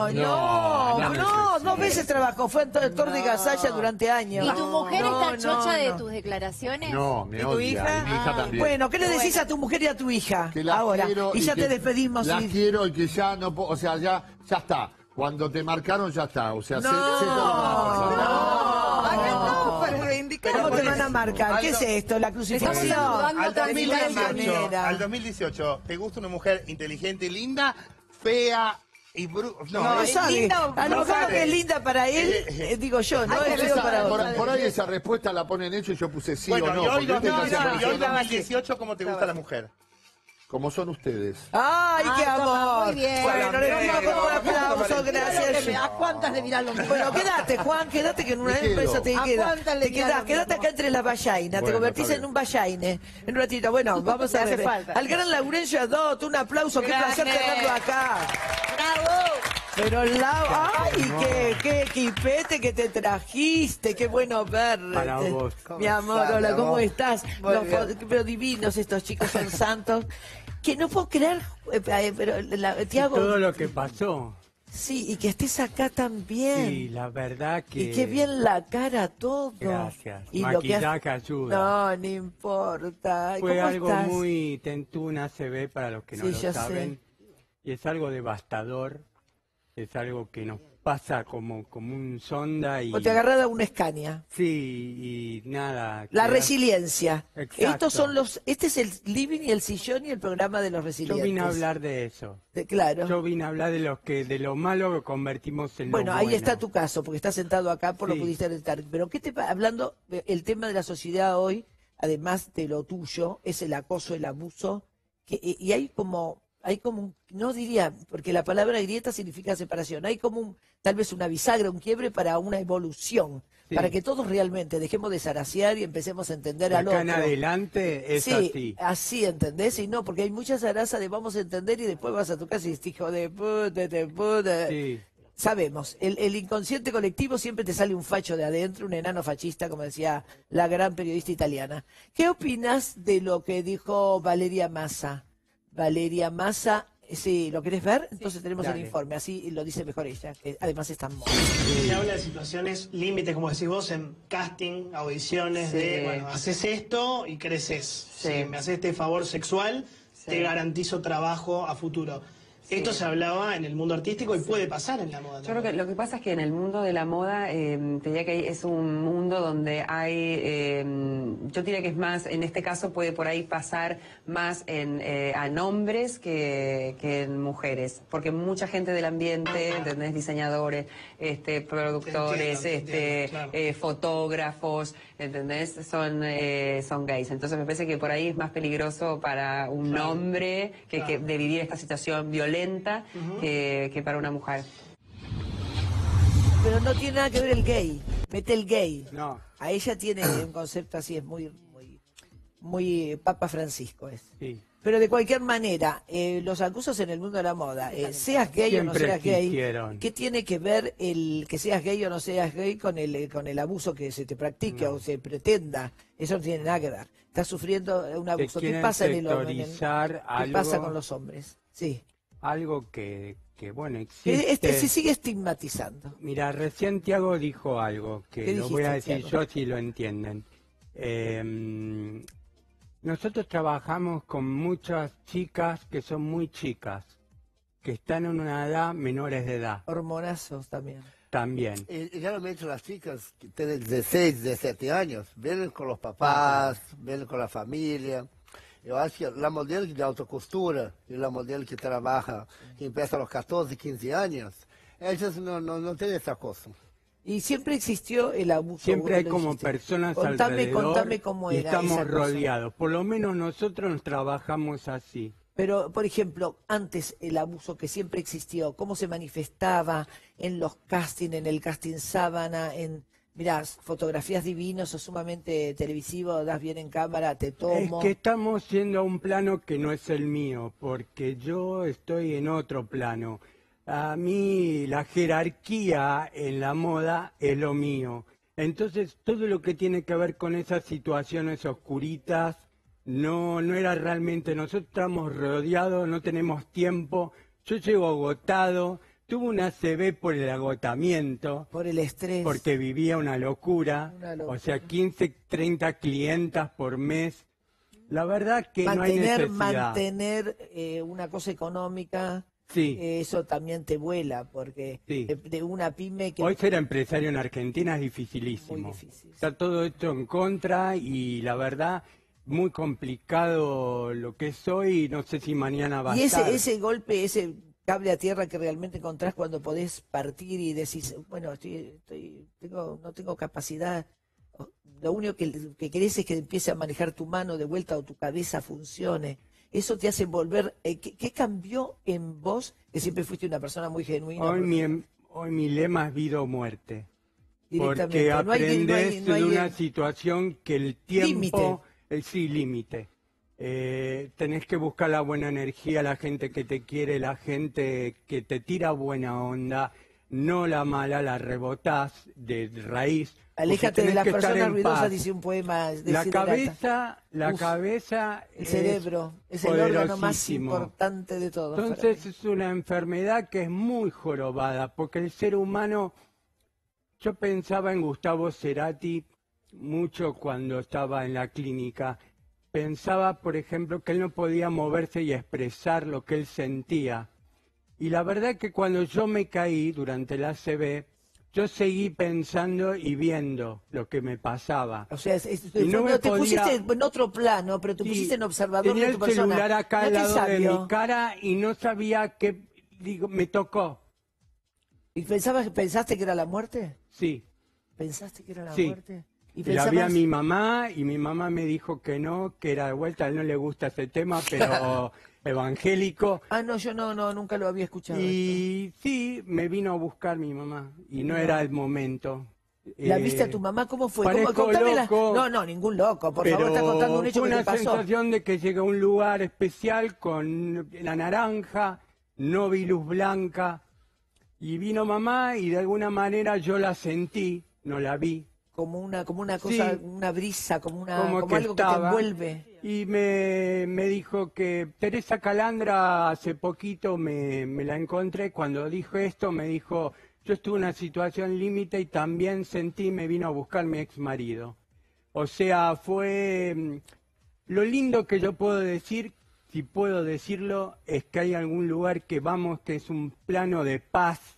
No, 2 veces trabajó, fue actor de Gasalla durante años. ¿Y tu mujer está chocha de tus declaraciones? No, me ¿Y tu odia. hija? Y mi hija también. Bueno, ¿qué le decís a tu mujer y a tu hija Que la ahora? quiero Y ya que te despedimos. La y- quiero y que ya no puedo, o sea, ya está. Cuando te marcaron ya está. O sea, No, sé todo lo que va a pasar. Acá estamos para reivindicar. ¿Cómo te van a marcar? ¿Qué es esto? ¿La crucifixión? Al De ninguna 2018, manera. al 2018, ¿te gusta una mujer inteligente y linda, fea y bruta? No sabe. linda o- A lo no mejor lo sabe. que es linda para él, digo yo, no es feo para Por, otro. por ahí esa respuesta la ponen hecho y yo puse sí Bueno, o no. y hoy, porque viste que hacen 2018, ¿cómo te gusta la mujer? como son ustedes. ¡Ay, qué amor! Muy bien. Bueno, le damos un aplauso, gracias. ¿A cuántas le dirán lo mismo? Bueno, quédate, Juan, quédate que en una Me quedo. empresa te ¿A queda. cuántas le Te dirán quedás, lo quédate mismo? acá entre las vallainas, te Bueno, convertís está en bien. un vallaine. En un ratito, bueno, vamos Te a hace ver. falta. Al gran Laurencio Adot, un aplauso, qué placer Grande. tenerlo acá. ¡Bravo! Pero ay, qué equipete que te trajiste, qué bueno verte. Para vos. Mi amor, hola, ¿cómo estás? Muy Los bien. pero divinos estos chicos, son santos. Que no puedo creer, pero Tiago, Todo lo que pasó. sí, y que estés acá también. Sí, la verdad que... Y qué bien la cara, todo. Gracias. Y lo que Maquillaje ayuda. No, no importa. Fue ¿Cómo algo estás? muy tentuna, se ve, para los que no Sí, lo ya sé. saben. Y es algo devastador. Es algo que nos pasa como un sonda y... O te agarrás a una Escaña. Sí, y nada. La quedás- resiliencia. Exacto. Estos son este es el living y el sillón y el programa de los Yo resilientes. vine a hablar de eso. Claro. Yo vine a hablar de lo malo que convertimos en Bueno, lo ahí bueno. está tu caso, porque estás sentado acá, por lo Sí. pudiste estar. Pero hablando, el tema de la sociedad hoy, además de lo tuyo, es el acoso, el abuso, y hay como no diría, porque la palabra grieta significa separación, hay como tal vez una bisagra, un quiebre para una evolución, Sí. para que todos realmente dejemos de zarasear y empecemos a entender De al acá otro. en adelante es Sí, así. ¿entendés? Y no, porque hay mucha zaraza de vamos a entender y después vas a tu casa y dices, hijo de puta. Sí. Sabemos, el inconsciente colectivo siempre te sale un facho de adentro, un enano fascista, como decía la gran periodista italiana. ¿Qué opinas de lo que dijo Valeria Massa? Valeria Massa, sí, ¿lo querés ver? Entonces tenemos el dale. informe, así lo dice mejor ella, que además está en moda. Se habla de situaciones límites, como decís vos, en casting, audiciones, Sí. de, bueno, haces esto y creces. Si me haces este favor sexual, te garantizo trabajo a futuro. Esto se hablaba en el mundo artístico y puede pasar en la moda. Yo creo que lo que pasa es que en el mundo de la moda, te diría que es un mundo donde hay, yo diría que es más, en este caso puede por ahí pasar más en hombres que en mujeres, porque mucha gente del ambiente, ¿entendés? Diseñadores, productores, fotógrafos, ¿entendés? Son gays. Entonces me parece que por ahí es más peligroso para un hombre que de vivir esta situación violenta que para una mujer. Pero no tiene nada que ver el gay, mete el gay. No. A ella tiene un concepto así, es muy Papa Francisco es. Sí. Pero de cualquier manera, los acusos en el mundo de la moda, seas gay o no Siempre seas gay, existieron. ¿qué tiene que ver el que seas gay o no seas gay con el abuso que se te practica o se pretenda? Eso no tiene nada que ver. Estás sufriendo un abuso. ¿Qué quieren pasa en el hombre? sectorizar ¿Qué pasa algo- con los hombres? Sí. Algo que bueno, existe. Se sigue estigmatizando. Mira, recién Tiago dijo algo ¿Qué que lo voy a dijiste, decir Tiago? yo si lo entienden. Nosotros trabajamos con muchas chicas que son muy chicas, que están en una edad menores de edad. Hormonazos también. También. Generalmente las chicas que tienen 16, 17 años, vienen con los papás, vienen con la familia. Yo acho que la modelo de autocostura y la modelo que trabaja, que empieza a los 14, 15 años, ellas no tienen esa cosa. Y siempre existió el abuso. Siempre vos hay lo como dijiste. personas Contame alrededor cómo y era estamos esa cosa. rodeados. Por lo menos nosotros trabajamos así. Pero, por ejemplo, antes el abuso que siempre existió, ¿cómo se manifestaba en los castings, en el casting sábana, mirá, fotografías divinas o sumamente televisivo, das bien en cámara, te tomo? Es que estamos yendo a un plano que no es el mío, porque yo estoy en otro plano. A mí la jerarquía en la moda es lo mío. Entonces todo lo que tiene que ver con esas situaciones oscuritas no era realmente. Nosotros estamos rodeados, no tenemos tiempo. Yo llego agotado. Tuve una ACV por el agotamiento. Por el estrés. Porque vivía una locura. Una locura. O sea, 15, 30 clientas por mes. La verdad que no hay necesidad. Mantener una cosa económica, Sí. eso también te vuela, porque Sí. de una pyme que... Hoy ser empresario en Argentina es dificilísimo. Está todo esto en contra y la verdad muy complicado lo que soy y no sé si mañana va a Y estar. ese golpe, ese cable a tierra que realmente encontrás cuando podés partir y decís, bueno, no tengo capacidad, lo único que querés es que empiece a manejar tu mano de vuelta o tu cabeza funcione. Eso te hace volver. ¿Qué cambió en vos? Que siempre fuiste una persona muy genuina. Hoy mi lema es vida o muerte. Directamente. Porque No hay- aprendes no hay- de una situación que el tiempo... Límite. Sí, límite. Tenés que buscar la buena energía, la gente que te quiere, la gente que te tira buena onda, no la mala, la rebotás de raíz. porque Aléjate de tenés las que estar personas en ruidosas, paz. dice un poema. de La Siddhartha. cabeza El cerebro es el órgano más poderosísimo. importante de todos. Entonces es una enfermedad que es muy jorobada, porque el ser humano, yo pensaba en Gustavo Cerati mucho cuando estaba en la clínica. Pensaba, por ejemplo, que él no podía moverse y expresar lo que él sentía. Y la verdad que cuando yo me caí durante la ACV, yo seguí pensando y viendo lo que me pasaba. O sea, y no me te podía... pusiste en otro plano, pero te pusiste en observador Tenía de tu el celular persona. acá al Mirá qué lado de sabio. mi cara y no sabía qué... Digo, me tocó. ¿Y pensaste que era la muerte? Sí. ¿Pensaste que era la Sí. muerte? Y la vi a mi mamá y mi mamá me dijo que no, que era de vuelta, a él no le gusta ese tema, pero evangélico. Ah, no, yo nunca lo había escuchado. Y sí, me vino a buscar mi mamá y no era el momento. ¿La viste a tu mamá? ¿Cómo fue? Parezco loco, No, ningún loco. Por pero favor, está contando un hecho fue que te una pasó. sensación de que llegué a un lugar especial con la naranja, no vi luz blanca, y vino mamá y de alguna manera yo la sentí, no la vi. Como una cosa, Sí. una brisa, como que algo que te estaba, envuelve. Y me dijo que Teresa Calandra hace poquito me la encontré. Cuando dijo esto me dijo, yo estuve en una situación límite y también sentí, me vino a buscar mi ex marido. O sea, fue lo lindo que yo puedo decir, si puedo decirlo, es que hay algún lugar que vamos que es un plano de paz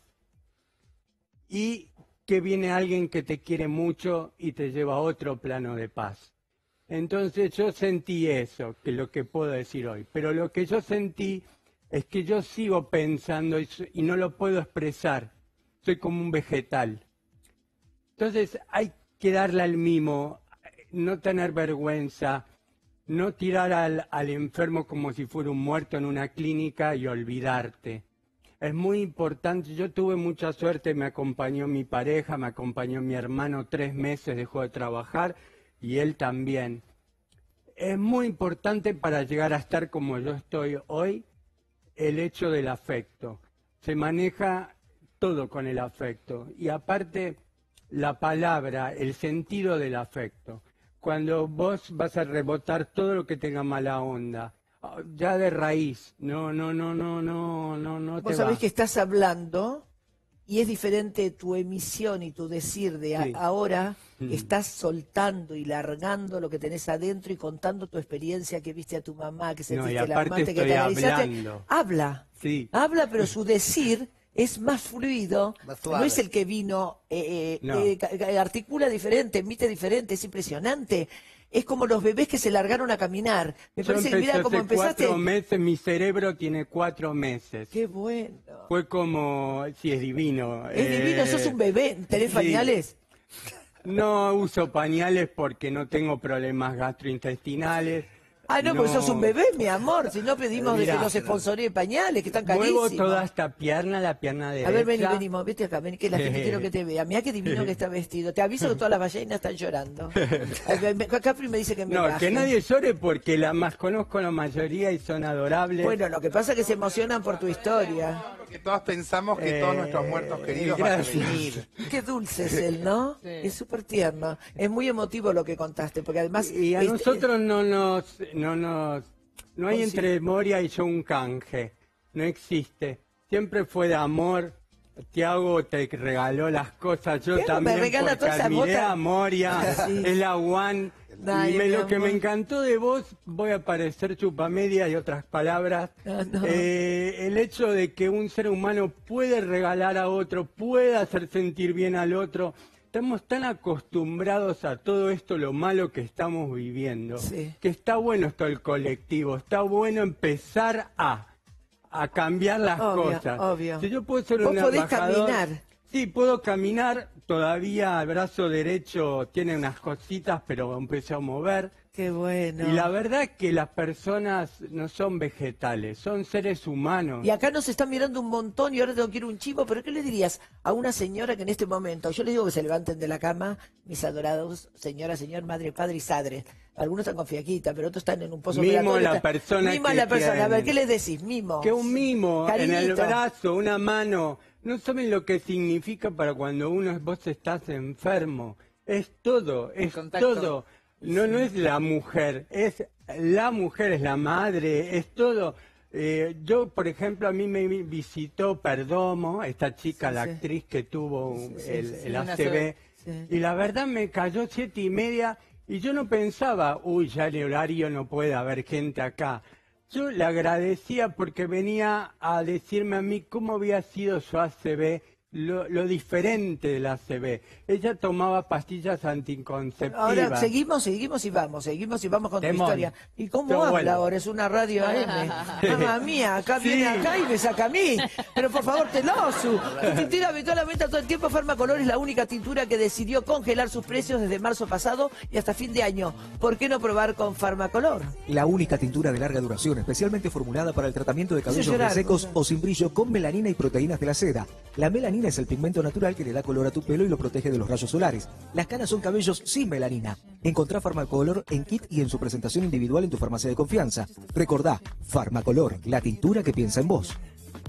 y que viene alguien que te quiere mucho y te lleva a otro plano de paz. Entonces yo sentí eso, que es lo que puedo decir hoy. Pero lo que yo sentí es que yo sigo pensando y no lo puedo expresar. Soy como un vegetal. Entonces hay que darle al mimo, no tener vergüenza, no tirar al enfermo como si fuera un muerto en una clínica y olvidarte. Es muy importante, yo tuve mucha suerte, me acompañó mi pareja, me acompañó mi hermano 3 meses, dejó de trabajar y él también. Es muy importante para llegar a estar como yo estoy hoy, el hecho del afecto. Se maneja todo con el afecto y aparte la palabra, el sentido del afecto. Cuando vos vas a rebotar todo lo que tenga mala onda, ya de raíz, no te Vos sabés va. que estás hablando y es diferente tu emisión y tu decir de Sí. ahora. Mm. Estás soltando y largando lo que tenés adentro y contando tu experiencia que viste a tu mamá, que No, sentiste y la aparte amante, que estoy te analizaste. hablando. Habla. Sí. Habla, pero su decir es más fluido, Más no suave. es el que vino, No. articula diferente, emite diferente, es impresionante. Es como los bebés que se largaron a caminar. Me Yo parece que empecé mira cómo hace empezaste. 4 meses, mi cerebro tiene 4 meses. Qué bueno. Fue como, sí, es divino. Es divino, sos un bebé. ¿Tenés sí. pañales? No uso pañales porque no tengo problemas gastrointestinales. Ah, no, porque sos un bebé, mi amor. Si no pedimos de que Mirá, nos sponsoree pañales, que están muevo carísimos. toda esta pierna, la pierna derecha. A ver, vení, vete acá, vení, que la gente quiero que te vea. Mirá qué divino que está vestido. Te aviso que todas las ballenas están llorando. Capri me dice que me No, baje. que nadie llore porque la más conozco la mayoría y son adorables. Bueno, lo que pasa es que se emocionan por tu historia. Porque todas pensamos que todos nuestros muertos queridos van a gracias. venir. Qué dulce es él, ¿no? Sí. Es súper tierno. Es muy emotivo lo que contaste, porque además... Y a nosotros no hay Oh, sí. entre Moria y yo un canje, no existe. Siempre fue de amor. Tiago te regaló las cosas, yo Tiago me también regala porque todas esas admiré botas. a Moria, Sí. es la one. Ay, Y mi lo que me amor. encantó de vos, voy a parecer chupamedia y otras palabras, no. el hecho de que un ser humano puede regalar a otro, puede hacer sentir bien al otro. Estamos tan acostumbrados a todo esto, lo malo que estamos viviendo, Sí. que está bueno esto del colectivo, está bueno empezar a cambiar las Obvio, cosas. obvio. Si yo puedo ser Vos un podés embajador, caminar. Sí, puedo caminar, todavía el brazo derecho tiene unas cositas, pero empecé a mover. Qué bueno. Y la verdad es que las personas no son vegetales, son seres humanos. Y acá nos están mirando un montón y ahora tengo que ir un chivo, pero ¿qué le dirías a una señora que en este momento, yo les digo que se levanten de la cama, mis adorados, señora, señor, madre, padre y sadre. Algunos están con fiaquita, pero otros están en un pozo Mimo operatorio, la están- persona Mimo a que la persona. A ver, tienen. ¿qué les decís? Mimo. Que un mimo en el Cariñito. brazo, una mano, no saben lo que significa para cuando vos estás enfermo. Es todo, es contacto. todo. No es la mujer, es la madre, es todo. Yo, por ejemplo, a mí me visitó Perdomo, esta chica, la actriz que tuvo el ACV, y la verdad me cayó 7:30 y yo no pensaba, uy, ya el horario no puede haber gente acá. Yo le agradecía porque venía a decirme a mí cómo había sido su ACV, lo diferente del ACV. Ella tomaba pastillas anticonceptivas. Ahora seguimos y vamos con tu historia. ¿Y cómo habla ahora? Es una radio AM. Mamma mía, acá viene acá y me saca a mí. Pero por favor, Telosu. Tu tintura habitualmente todo el tiempo, Farmacolor es la única tintura que decidió congelar sus precios desde marzo pasado y hasta fin de año. ¿Por qué no probar con Farmacolor? La única tintura de larga duración, especialmente formulada para el tratamiento de cabellos resecos o sin brillo con melanina y proteínas de la seda. La melanina es el pigmento natural que le da color a tu pelo y lo protege de los rayos solares. Las canas son cabellos sin melanina. Encontrá Farmacolor en kit y en su presentación individual en tu farmacia de confianza. Recordá, Farmacolor, la tintura que piensa en vos.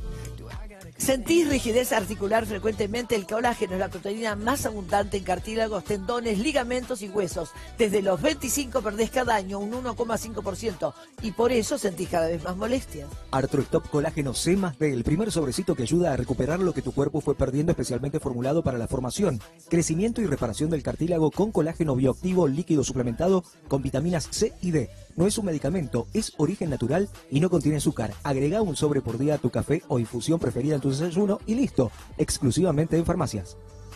¿Sentís rigidez articular frecuentemente? El colágeno es la proteína más abundante en cartílagos, tendones, ligamentos y huesos. Desde los 25 perdés cada año un 1,5% y por eso sentís cada vez más molestias. Arthrostop Colágeno C+D, el primer sobrecito que ayuda a recuperar lo que tu cuerpo fue perdiendo, especialmente formulado para la formación, crecimiento y reparación del cartílago con colágeno bioactivo líquido suplementado con vitaminas C y D. No es un medicamento, es origen natural y no contiene azúcar. Agrega un sobre por día a tu café o infusión preferida en tu desayuno y listo, exclusivamente en farmacias.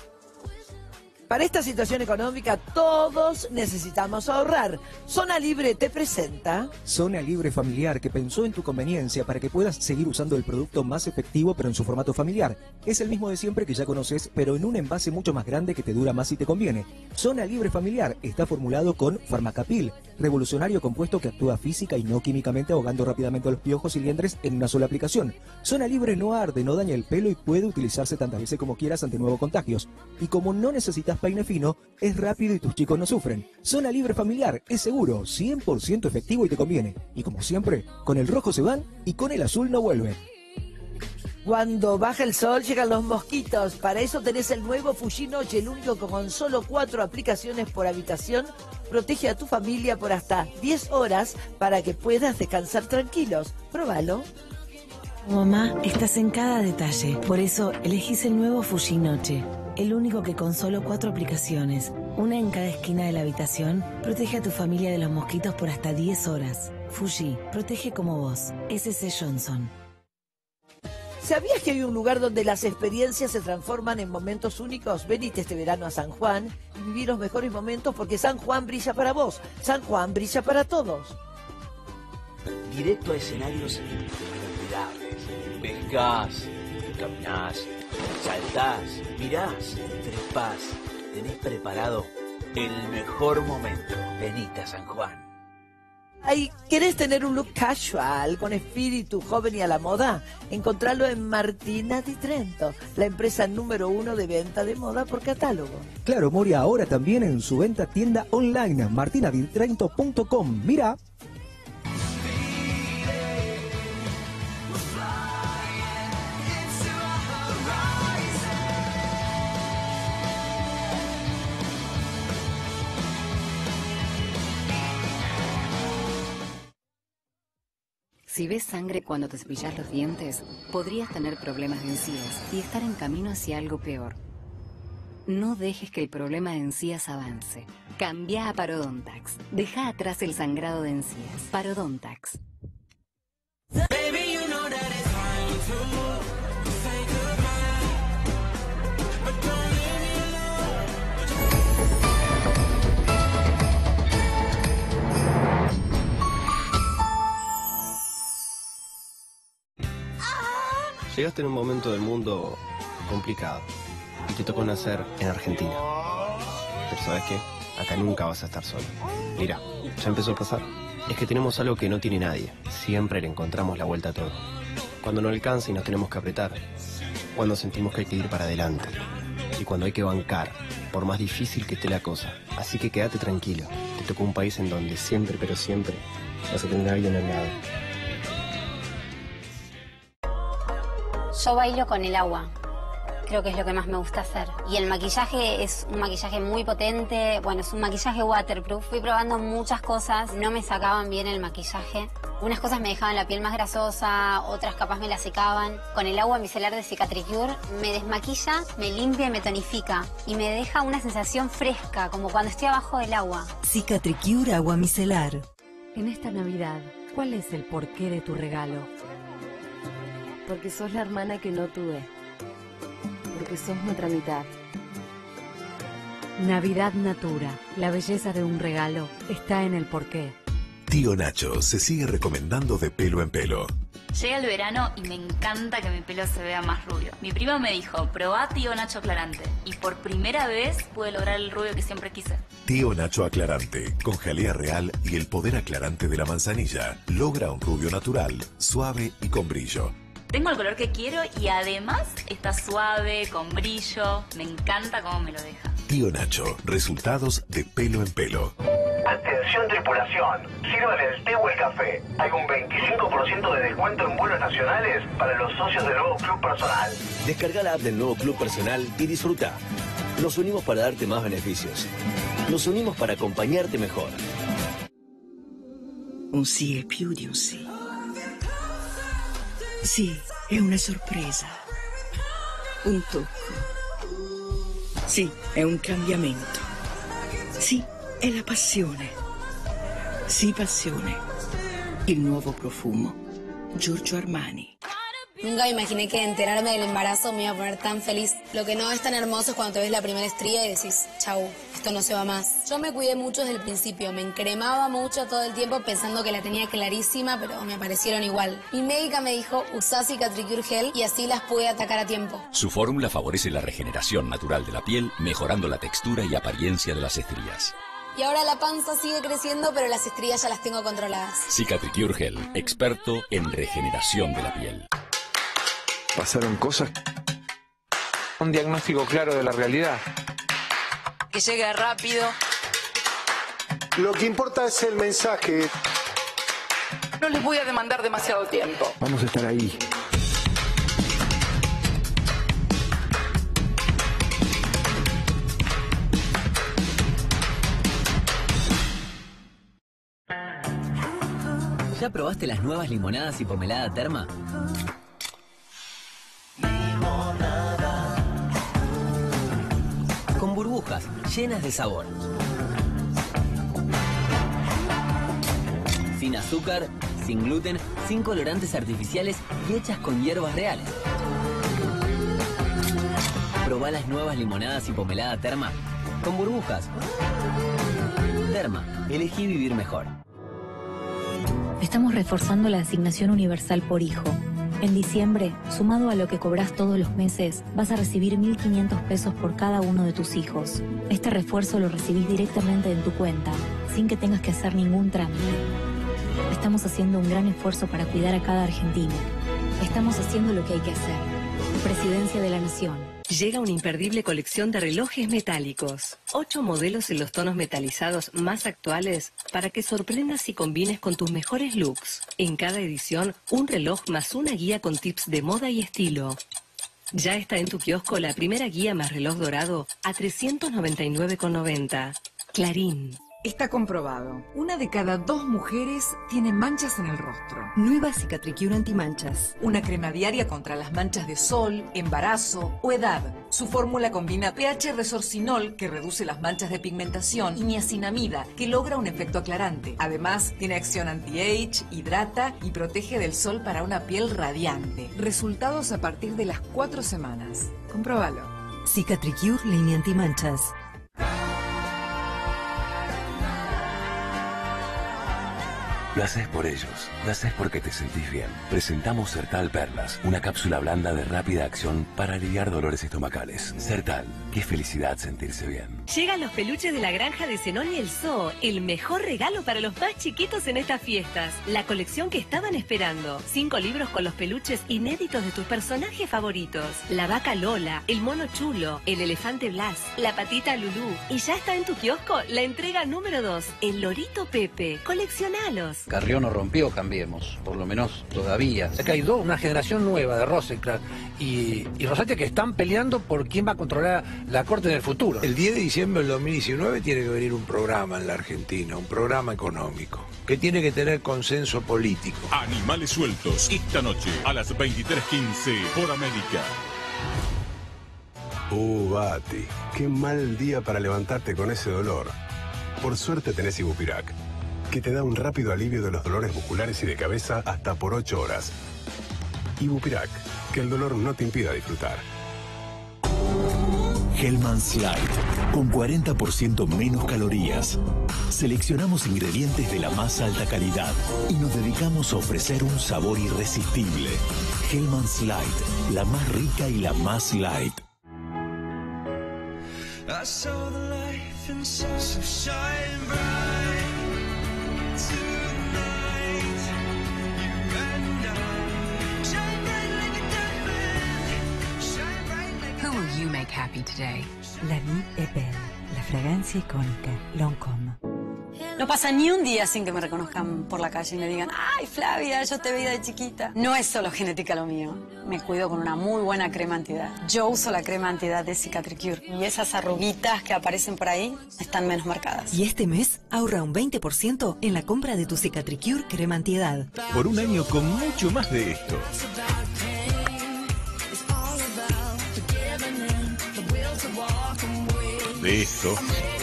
Para esta situación económica todos necesitamos ahorrar. Zona Libre te presenta... Zona Libre Familiar, que pensó en tu conveniencia para que puedas seguir usando el producto más efectivo pero en su formato familiar. Es el mismo de siempre que ya conoces, pero en un envase mucho más grande que te dura más si te conviene. Zona Libre Familiar está formulado con Farmacapil, revolucionario compuesto que actúa física y no químicamente ahogando rápidamente a los piojos y liendres en una sola aplicación. Zona Libre no arde, no daña el pelo y puede utilizarse tantas veces como quieras ante nuevos contagios. Y como no necesitas peine fino, es rápido y tus chicos no sufren. Zona Libre Familiar es seguro, 100% efectivo y te conviene. Y como siempre, con el rojo se van y con el azul no vuelven. Cuando baja el sol llegan los mosquitos. Para eso tenés el nuevo Fuji Noche, el único que con solo 4 aplicaciones por habitación protege a tu familia por hasta 10 horas para que puedas descansar tranquilos. Próbalo. Mamá, estás en cada detalle. Por eso elegís el nuevo Fuji Noche. El único que con solo 4 aplicaciones, una en cada esquina de la habitación, protege a tu familia de los mosquitos por hasta 10 horas. Fuji, protege como vos. S.C. Johnson. ¿Sabías que hay un lugar donde las experiencias se transforman en momentos únicos? Venite este verano a San Juan y viví los mejores momentos porque San Juan brilla para vos. San Juan brilla para todos. Directo a escenarios inolvidables. Pescás, caminás, saltás, mirás, trepás. Tenés preparado el mejor momento. Venite a San Juan. Ay, ¿querés tener un look casual, con espíritu joven y a la moda? Encontralo en Martina di Trento, la empresa número 1 de venta de moda por catálogo. Claro, Moria, ahora también en su venta tienda online, martinaditrento.com. Mira. Si ves sangre cuando te cepillas los dientes, podrías tener problemas de encías y estar en camino hacia algo peor. No dejes que el problema de encías avance. Cambia a Parodontax. Deja atrás el sangrado de encías. Parodontax. Llegaste en un momento del mundo complicado y te tocó nacer en Argentina. Pero ¿sabes qué? Acá nunca vas a estar solo. Mira, ya empezó a pasar. Es que tenemos algo que no tiene nadie. Siempre le encontramos la vuelta a todo. Cuando no alcanza y nos tenemos que apretar. Cuando sentimos que hay que ir para adelante. Y cuando hay que bancar, por más difícil que esté la cosa. Así que quédate tranquilo. Te tocó un país en donde siempre, pero siempre, vas a tener a alguien al lado. Yo bailo con el agua, creo que es lo que más me gusta hacer. Y el maquillaje es un maquillaje muy potente, bueno, es un maquillaje waterproof. Fui probando muchas cosas, no me sacaban bien el maquillaje. Unas cosas me dejaban la piel más grasosa, otras capaz me la secaban. Con el agua micelar de Cicatricure me desmaquilla, me limpia y me tonifica. Y me deja una sensación fresca, como cuando estoy abajo del agua. Cicatricure Agua Micelar. En esta Navidad, ¿Cuál es el porqué de tu regalo? Porque sos la hermana que no tuve. Porque sos nuestra mitad. Navidad Natura. La belleza de un regalo está en el porqué. Tío Nacho se sigue recomendando de pelo en pelo. Llega el verano y me encanta que mi pelo se vea más rubio. Mi prima me dijo, probá Tío Nacho Aclarante. Y por primera vez pude lograr el rubio que siempre quise. Tío Nacho Aclarante, con jalea real y el poder aclarante de la manzanilla, logra un rubio natural, suave y con brillo. Tengo el color que quiero y además está suave, con brillo. Me encanta cómo me lo deja. Tío Nacho, resultados de pelo en pelo. Atención tripulación, sírvale el té o el café. Hay un 25% de descuento en vuelos nacionales para los socios del nuevo Club Personal. Descarga la app del nuevo Club Personal y disfruta. Nos unimos para darte más beneficios. Nos unimos para acompañarte mejor. Un sì è più di un sì. Sì, è una sorpresa. Un tocco. Sì, è un cambiamento. Sì, è la passione. Sì, passione. Il nuovo profumo. Giorgio Armani. Nunca me imaginé que enterarme del embarazo me iba a poner tan feliz. Lo que no es tan hermoso es cuando te ves la primera estría y decís, chau, esto no se va más. Yo me cuidé mucho desde el principio, me encremaba mucho todo el tiempo pensando que la tenía clarísima, pero me aparecieron igual. Mi médica me dijo, usá Cicatricure Gel y así las pude atacar a tiempo. Su fórmula favorece la regeneración natural de la piel, mejorando la textura y apariencia de las estrías. Y ahora la panza sigue creciendo, pero las estrías ya las tengo controladas. Cicatricure Gel, experto en regeneración de la piel. Pasaron cosas. Un diagnóstico claro de la realidad. Que llegue rápido. Lo que importa es el mensaje. No les voy a demandar demasiado tiempo. Vamos a estar ahí. ¿Ya probaste las nuevas limonadas y pomelada Terma? Con burbujas llenas de sabor. Sin azúcar, sin gluten, sin colorantes artificiales y hechas con hierbas reales. Probá las nuevas limonadas y pomelada Terma con burbujas. Terma, elegí vivir mejor. Estamos reforzando la asignación universal por hijo. En diciembre, sumado a lo que cobras todos los meses, vas a recibir 1.500 pesos por cada uno de tus hijos. Este refuerzo lo recibís directamente en tu cuenta, sin que tengas que hacer ningún trámite. Estamos haciendo un gran esfuerzo para cuidar a cada argentino. Estamos haciendo lo que hay que hacer. Presidencia de la Nación. Llega una imperdible colección de relojes metálicos. 8 modelos en los tonos metalizados más actuales para que sorprendas y combines con tus mejores looks. En cada edición, un reloj más una guía con tips de moda y estilo. Ya está en tu kiosco la primera guía más reloj dorado a 399,90. Clarín. Está comprobado. 1 de cada 2 mujeres tiene manchas en el rostro. Nueva Cicatricure Antimanchas. Una crema diaria contra las manchas de sol, embarazo o edad. Su fórmula combina pH resorcinol, que reduce las manchas de pigmentación, y niacinamida, que logra un efecto aclarante. Además, tiene acción anti-age, hidrata y protege del sol para una piel radiante. Resultados a partir de las 4 semanas. Compróbalo. Cicatricure Línea Antimanchas. Lo haces por ellos, lo haces porque te sentís bien. Presentamos Sertal Perlas, una cápsula blanda de rápida acción para aliviar dolores estomacales. Sertal, qué felicidad sentirse bien. Llegan los peluches de la granja de Zenón y el Zoo, el mejor regalo para los más chiquitos en estas fiestas. La colección que estaban esperando. 5 libros con los peluches inéditos de tus personajes favoritos. La vaca Lola, el mono Chulo, el elefante Blas, la patita Lulú. Y ya está en tu kiosco la entrega número 2, el lorito Pepe. Coleccionalos. Carrión o rompió, cambiemos, por lo menos todavía. Acá hay una generación nueva de Rosencrantz y Rosati que están peleando por quién va a controlar la corte en el futuro. El 10 de diciembre del 2019 tiene que venir un programa en la Argentina, un programa económico, que tiene que tener consenso político. Animales sueltos, esta noche a las 23:15 por América. Bati, qué mal día para levantarte con ese dolor. Por suerte tenés Ibupirac. que te da un rápido alivio de los dolores musculares y de cabeza hasta por 8 horas. Ibupirac, que el dolor no te impida disfrutar. Hellmann's Light, con 40% menos calorías. Seleccionamos ingredientes de la más alta calidad y nos dedicamos a ofrecer un sabor irresistible. Hellmann's Light, la más rica y la más light. I saw the life inside, so shine bright tonight. You and I, shine bright like a diamond, shine bright like a... Who will you make happy today? La Vie est belle, la fragancia icónica Lancôme. No pasa ni un día sin que me reconozcan por la calle y me digan, ¡ay, Flavia, yo te veía de chiquita! No es solo genética lo mío. Me cuido con una muy buena crema antiedad. Yo uso la crema antiedad de Cicatricure. Y esas arruguitas que aparecen por ahí están menos marcadas. Y este mes ahorra un 20% en la compra de tu Cicatricure crema antiedad. Por un año con mucho más de esto. De esto.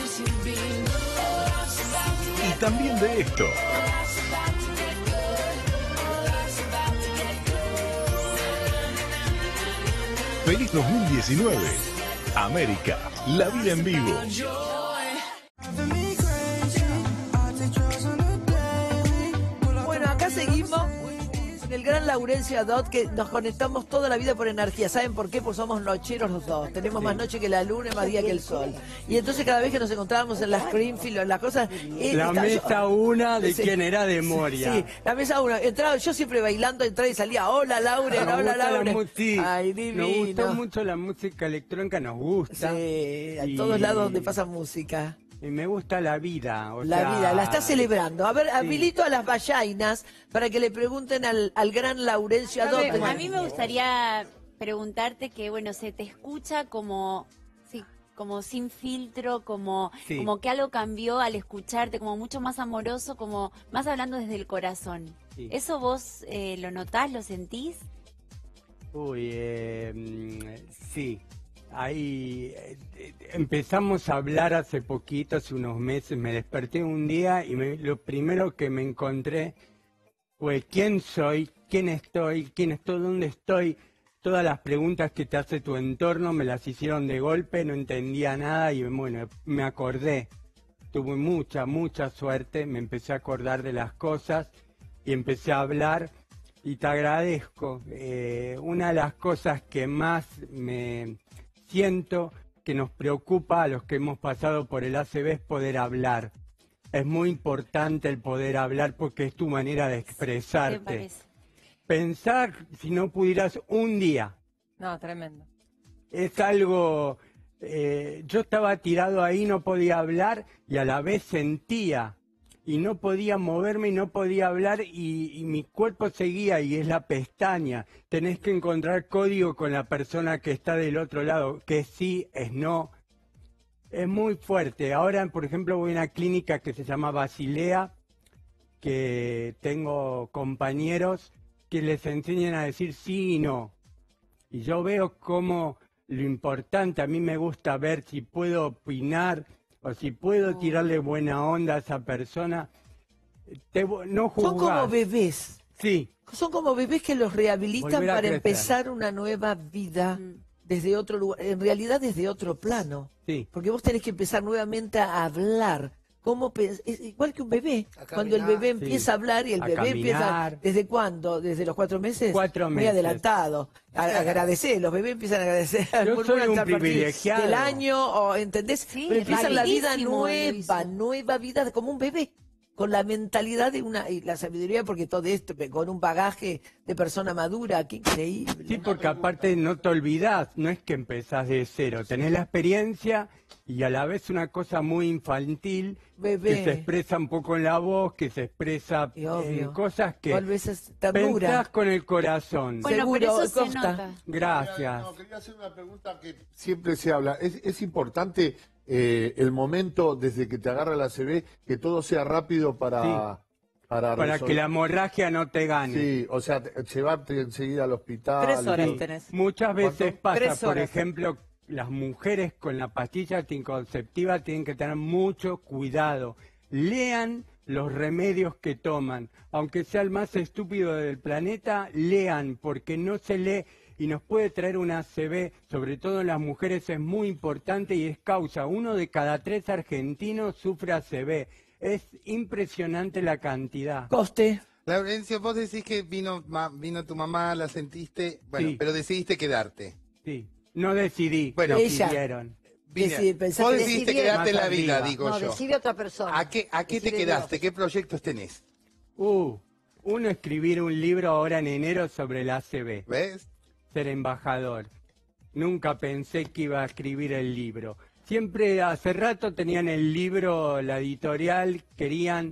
Y también de esto. ¡Feliz 2019! América, la vida en vivo. Bueno, acá seguimos. El gran Laurencio Adot, que nos conectamos toda la vida por energía. ¿Saben por qué? Pues somos nocheros los dos. Tenemos más noche que la luna y más día que el sol. Y entonces cada vez que nos encontrábamos en las Greenfield o en las cosas... La mesa una de sí, quien era de Moria. Sí, la mesa una. Entraba, yo siempre bailando, entraba y salía, hola Lauren, hola Lauren. Sí, ay, divino. Nos gusta mucho la música electrónica, nos gusta. Sí, a todos lados donde pasa música. Y me gusta la vida. Vida, la está celebrando. A ver, sí. Habilito a las vallainas para que le pregunten al gran Laurencio Adot. A mí me gustaría preguntarte que, bueno, se te escucha como, sí, como sin filtro, como que algo cambió al escucharte, como mucho más amoroso, como más hablando desde el corazón. Sí. ¿Eso vos lo notás, lo sentís? Uy, sí. Ahí empezamos a hablar hace poquito, hace unos meses. Me desperté un día y lo primero que me encontré fue quién soy, quién estoy, dónde estoy. Todas las preguntas que te hace tu entorno me las hicieron de golpe, no entendía nada y bueno, me acordé. Tuve mucha suerte, me empecé a acordar de las cosas y empecé a hablar y te agradezco. Una de las cosas que más me siento que nos preocupa a los que hemos pasado por el ACV es poder hablar. Es muy importante el poder hablar porque es tu manera de expresarte. Pensar si no pudieras un día. No, tremendo. Es algo... yo estaba tirado ahí, no podía hablar y a la vez sentía. Y no podía moverme y no podía hablar y mi cuerpo seguía y es la pestaña. Tenés que encontrar código con la persona que está del otro lado, que sí, es no. Es muy fuerte. Ahora, por ejemplo, voy a una clínica que se llama Basilea, que tengo compañeros que les enseñan a decir sí y no. Y yo veo cómo lo importante, a mí me gusta ver si puedo opinar, o si puedo tirarle buena onda a esa persona, no juzgar. Son como bebés. Sí. Son como bebés que los rehabilitan para empezar una nueva vida desde otro lugar, en realidad desde otro plano. Sí. Porque vos tenés que empezar nuevamente a hablar. Es igual que un bebé. Cuando el bebé empieza a hablar y el bebé empieza... ¿Desde cuándo? ¿Desde los 4 meses? 4 meses. Muy adelantado. Agradecer, los bebés empiezan a agradecer. Yo soy un privilegiado. Del año, o, ¿entendés? Sí, pero empieza la vida nueva vida como un bebé. Con la mentalidad de y la sabiduría, porque todo esto, con un bagaje de persona madura, qué increíble. Sí, porque aparte no te olvidás, no es que empezás de cero, tenés la experiencia y a la vez una cosa muy infantil, que se expresa un poco en la voz, que se expresa en cosas que pensás con el corazón. Bueno, seguro, pero eso se nota. Gracias. No, quería hacer una pregunta que siempre se habla. Es importante... el momento desde que te agarra la ACV, que todo sea rápido para que la hemorragia no te gane. Sí, o sea, llevarte enseguida al hospital. 3 horas tenés. Muchas veces pasa, por ejemplo, las mujeres con la pastilla anticonceptiva tienen que tener mucho cuidado. Lean los remedios que toman. Aunque sea el más estúpido del planeta, lean, porque no se lee y nos puede traer una ACV, sobre todo en las mujeres es muy importante y es causa. 1 de cada 3 argentinos sufre ACV. Es impresionante la cantidad. Coste. Laurencio, vos decís que vino tu mamá, la sentiste, bueno, sí. Pero decidiste quedarte. Sí, no decidí, bueno, decidieron. Vos decidiste quedarte en la vida, digo yo. No, decide otra persona. ¿A qué te quedaste? Dios. ¿Qué proyectos tenés? Uno, escribir un libro ahora en enero sobre el ACV. ¿Ves? Ser embajador. Nunca pensé que iba a escribir el libro. Siempre, hace rato tenían el libro, la editorial, querían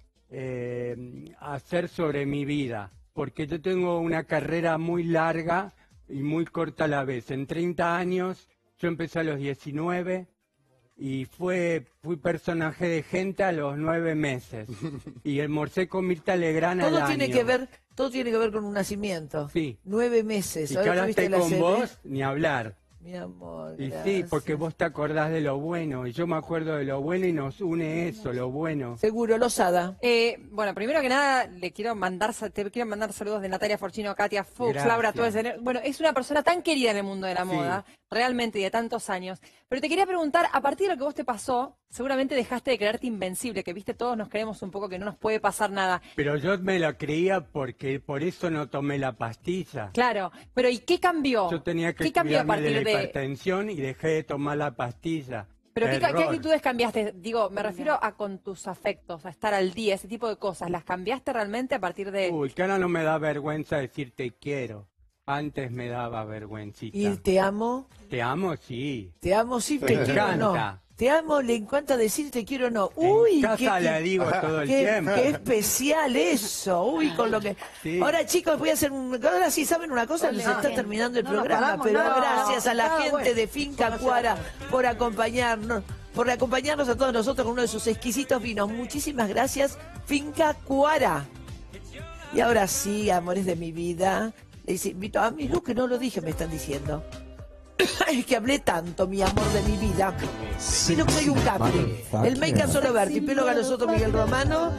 hacer sobre mi vida. Porque yo tengo una carrera muy larga y muy corta a la vez. En 30 años, yo empecé a los 19 y fui personaje de gente a los 9 meses. Y almorcé con Mirta Legrand al año. Todo tiene que ver con un nacimiento. Sí. 9 meses. Y que ahora esté con vos, ni hablar. Mi amor, y gracias. sí, porque vos te acordás de lo bueno, y yo me acuerdo de lo bueno y nos une eso, lo bueno. Seguro, Lozada. Bueno, primero que nada, te quiero mandar saludos de Natalia Forchino, Katia Fuchs, Gracias. Laura, todo ese. Bueno, es una persona tan querida en el mundo de la moda, realmente, y de tantos años. Pero te quería preguntar, a partir de lo que vos te pasó, seguramente dejaste de creerte invencible, que viste, todos nos creemos un poco que no nos puede pasar nada. Pero yo me lo creía porque por eso no tomé la pastilla. Claro, pero ¿y qué cambió? Yo tenía que ¿Qué cambió a cuidarme de partir la hipertensión y dejé de tomar la pastilla. Pero ¿qué actitudes cambiaste? Digo, me refiero a con tus afectos, a estar al día, ese tipo de cosas. ¿Las cambiaste realmente a partir de...? Uy, que ahora no me da vergüenza decir te quiero. Antes me daba vergüencita. ¿Y te amo? Te amo, sí. Te amo, sí, te Me quiero, encanta. no. Te amo, le encanta decir te quiero, no. Uy, en casa le digo todo el tiempo. Qué especial eso. Uy, con lo que... Sí. Ahora, chicos, voy a hacer ahora sí, ¿saben una cosa? Se está terminando el programa, pero gracias a la gente de Finca Cuara por acompañarnos a todos nosotros con uno de sus exquisitos vinos. Muchísimas gracias, Finca Cuara. Y ahora sí, amores de mi vida, les invito a mi luz, que no lo dije, me están diciendo. Es que hablé tanto, mi amor de mi vida. Sino que soy un Capri. El make-up solo Berti, pelo Galosoto Miguel Romano.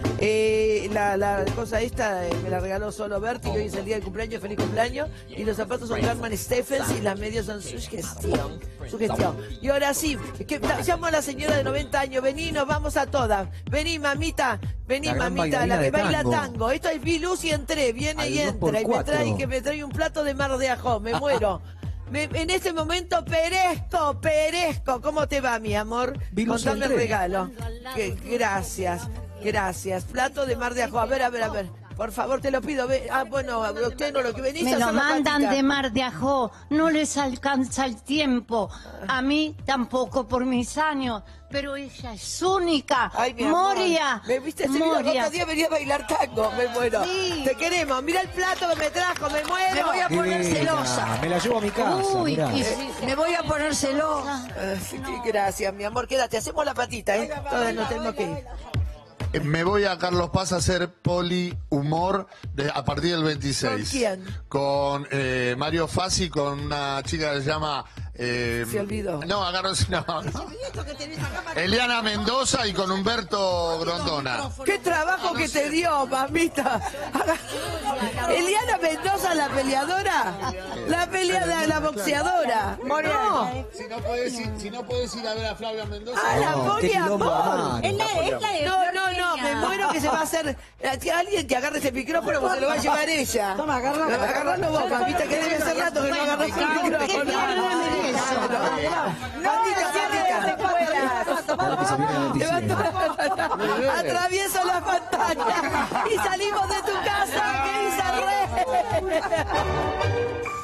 La cosa esta me la regaló solo Berti, que hoy es el día del cumpleaños, feliz cumpleaños. Y los zapatos son Carmen Stephens y las medias son Sugestión. Y ahora sí, llamo a la señora de 90 años. Vení, nos vamos a todas. Vení, mamita. Vení, mamita, la que baila tango. Esto es Viluz y entré, viene y entra. Y me trae un plato de mar de ajo. Me muero. En este momento perezco. ¿Cómo te va, mi amor? Contame el regalo. Gracias. Plato de mar de ajo. A ver. Por favor, te lo pido. Bueno, usted no lo que venís a hacer. Me lo mandan de mar de ajo. No les alcanza el tiempo. A mí tampoco por mis años. Pero ella es única. Ay, mi Moria. Amor. ¿Me viste? Otro día venía a bailar tango. Me muero. Sí. Te queremos. Mira el plato que me trajo. Me muero. Me voy a poner celosa. Me la llevo a mi casa. Uy, me voy a poner celosa. Gracias, mi amor. Quédate. Hacemos la patita, ¿eh? Todas nos tenemos que ir. Me voy a Carlos Paz a hacer polihumor a partir del 26. ¿Con quién? Con Mario Fassi, con una chica que se llama... se olvidó. No, Eliana Mendoza y con Humberto Grondona. ¡Qué trabajo que te dio, mamita! Eliana Mendoza, la peleadora. La boxeadora. No. Si no puedes ir a ver a Flavia Mendoza. La poliamor. No, me muero que se va a hacer. Alguien que agarre ese micrófono porque se lo va a llevar ella. Toma, agarralo vos, mamita, que debe ser rato que no agarras el micrófono. Atravieso la pantalla y salimos de tu casa, que hice re.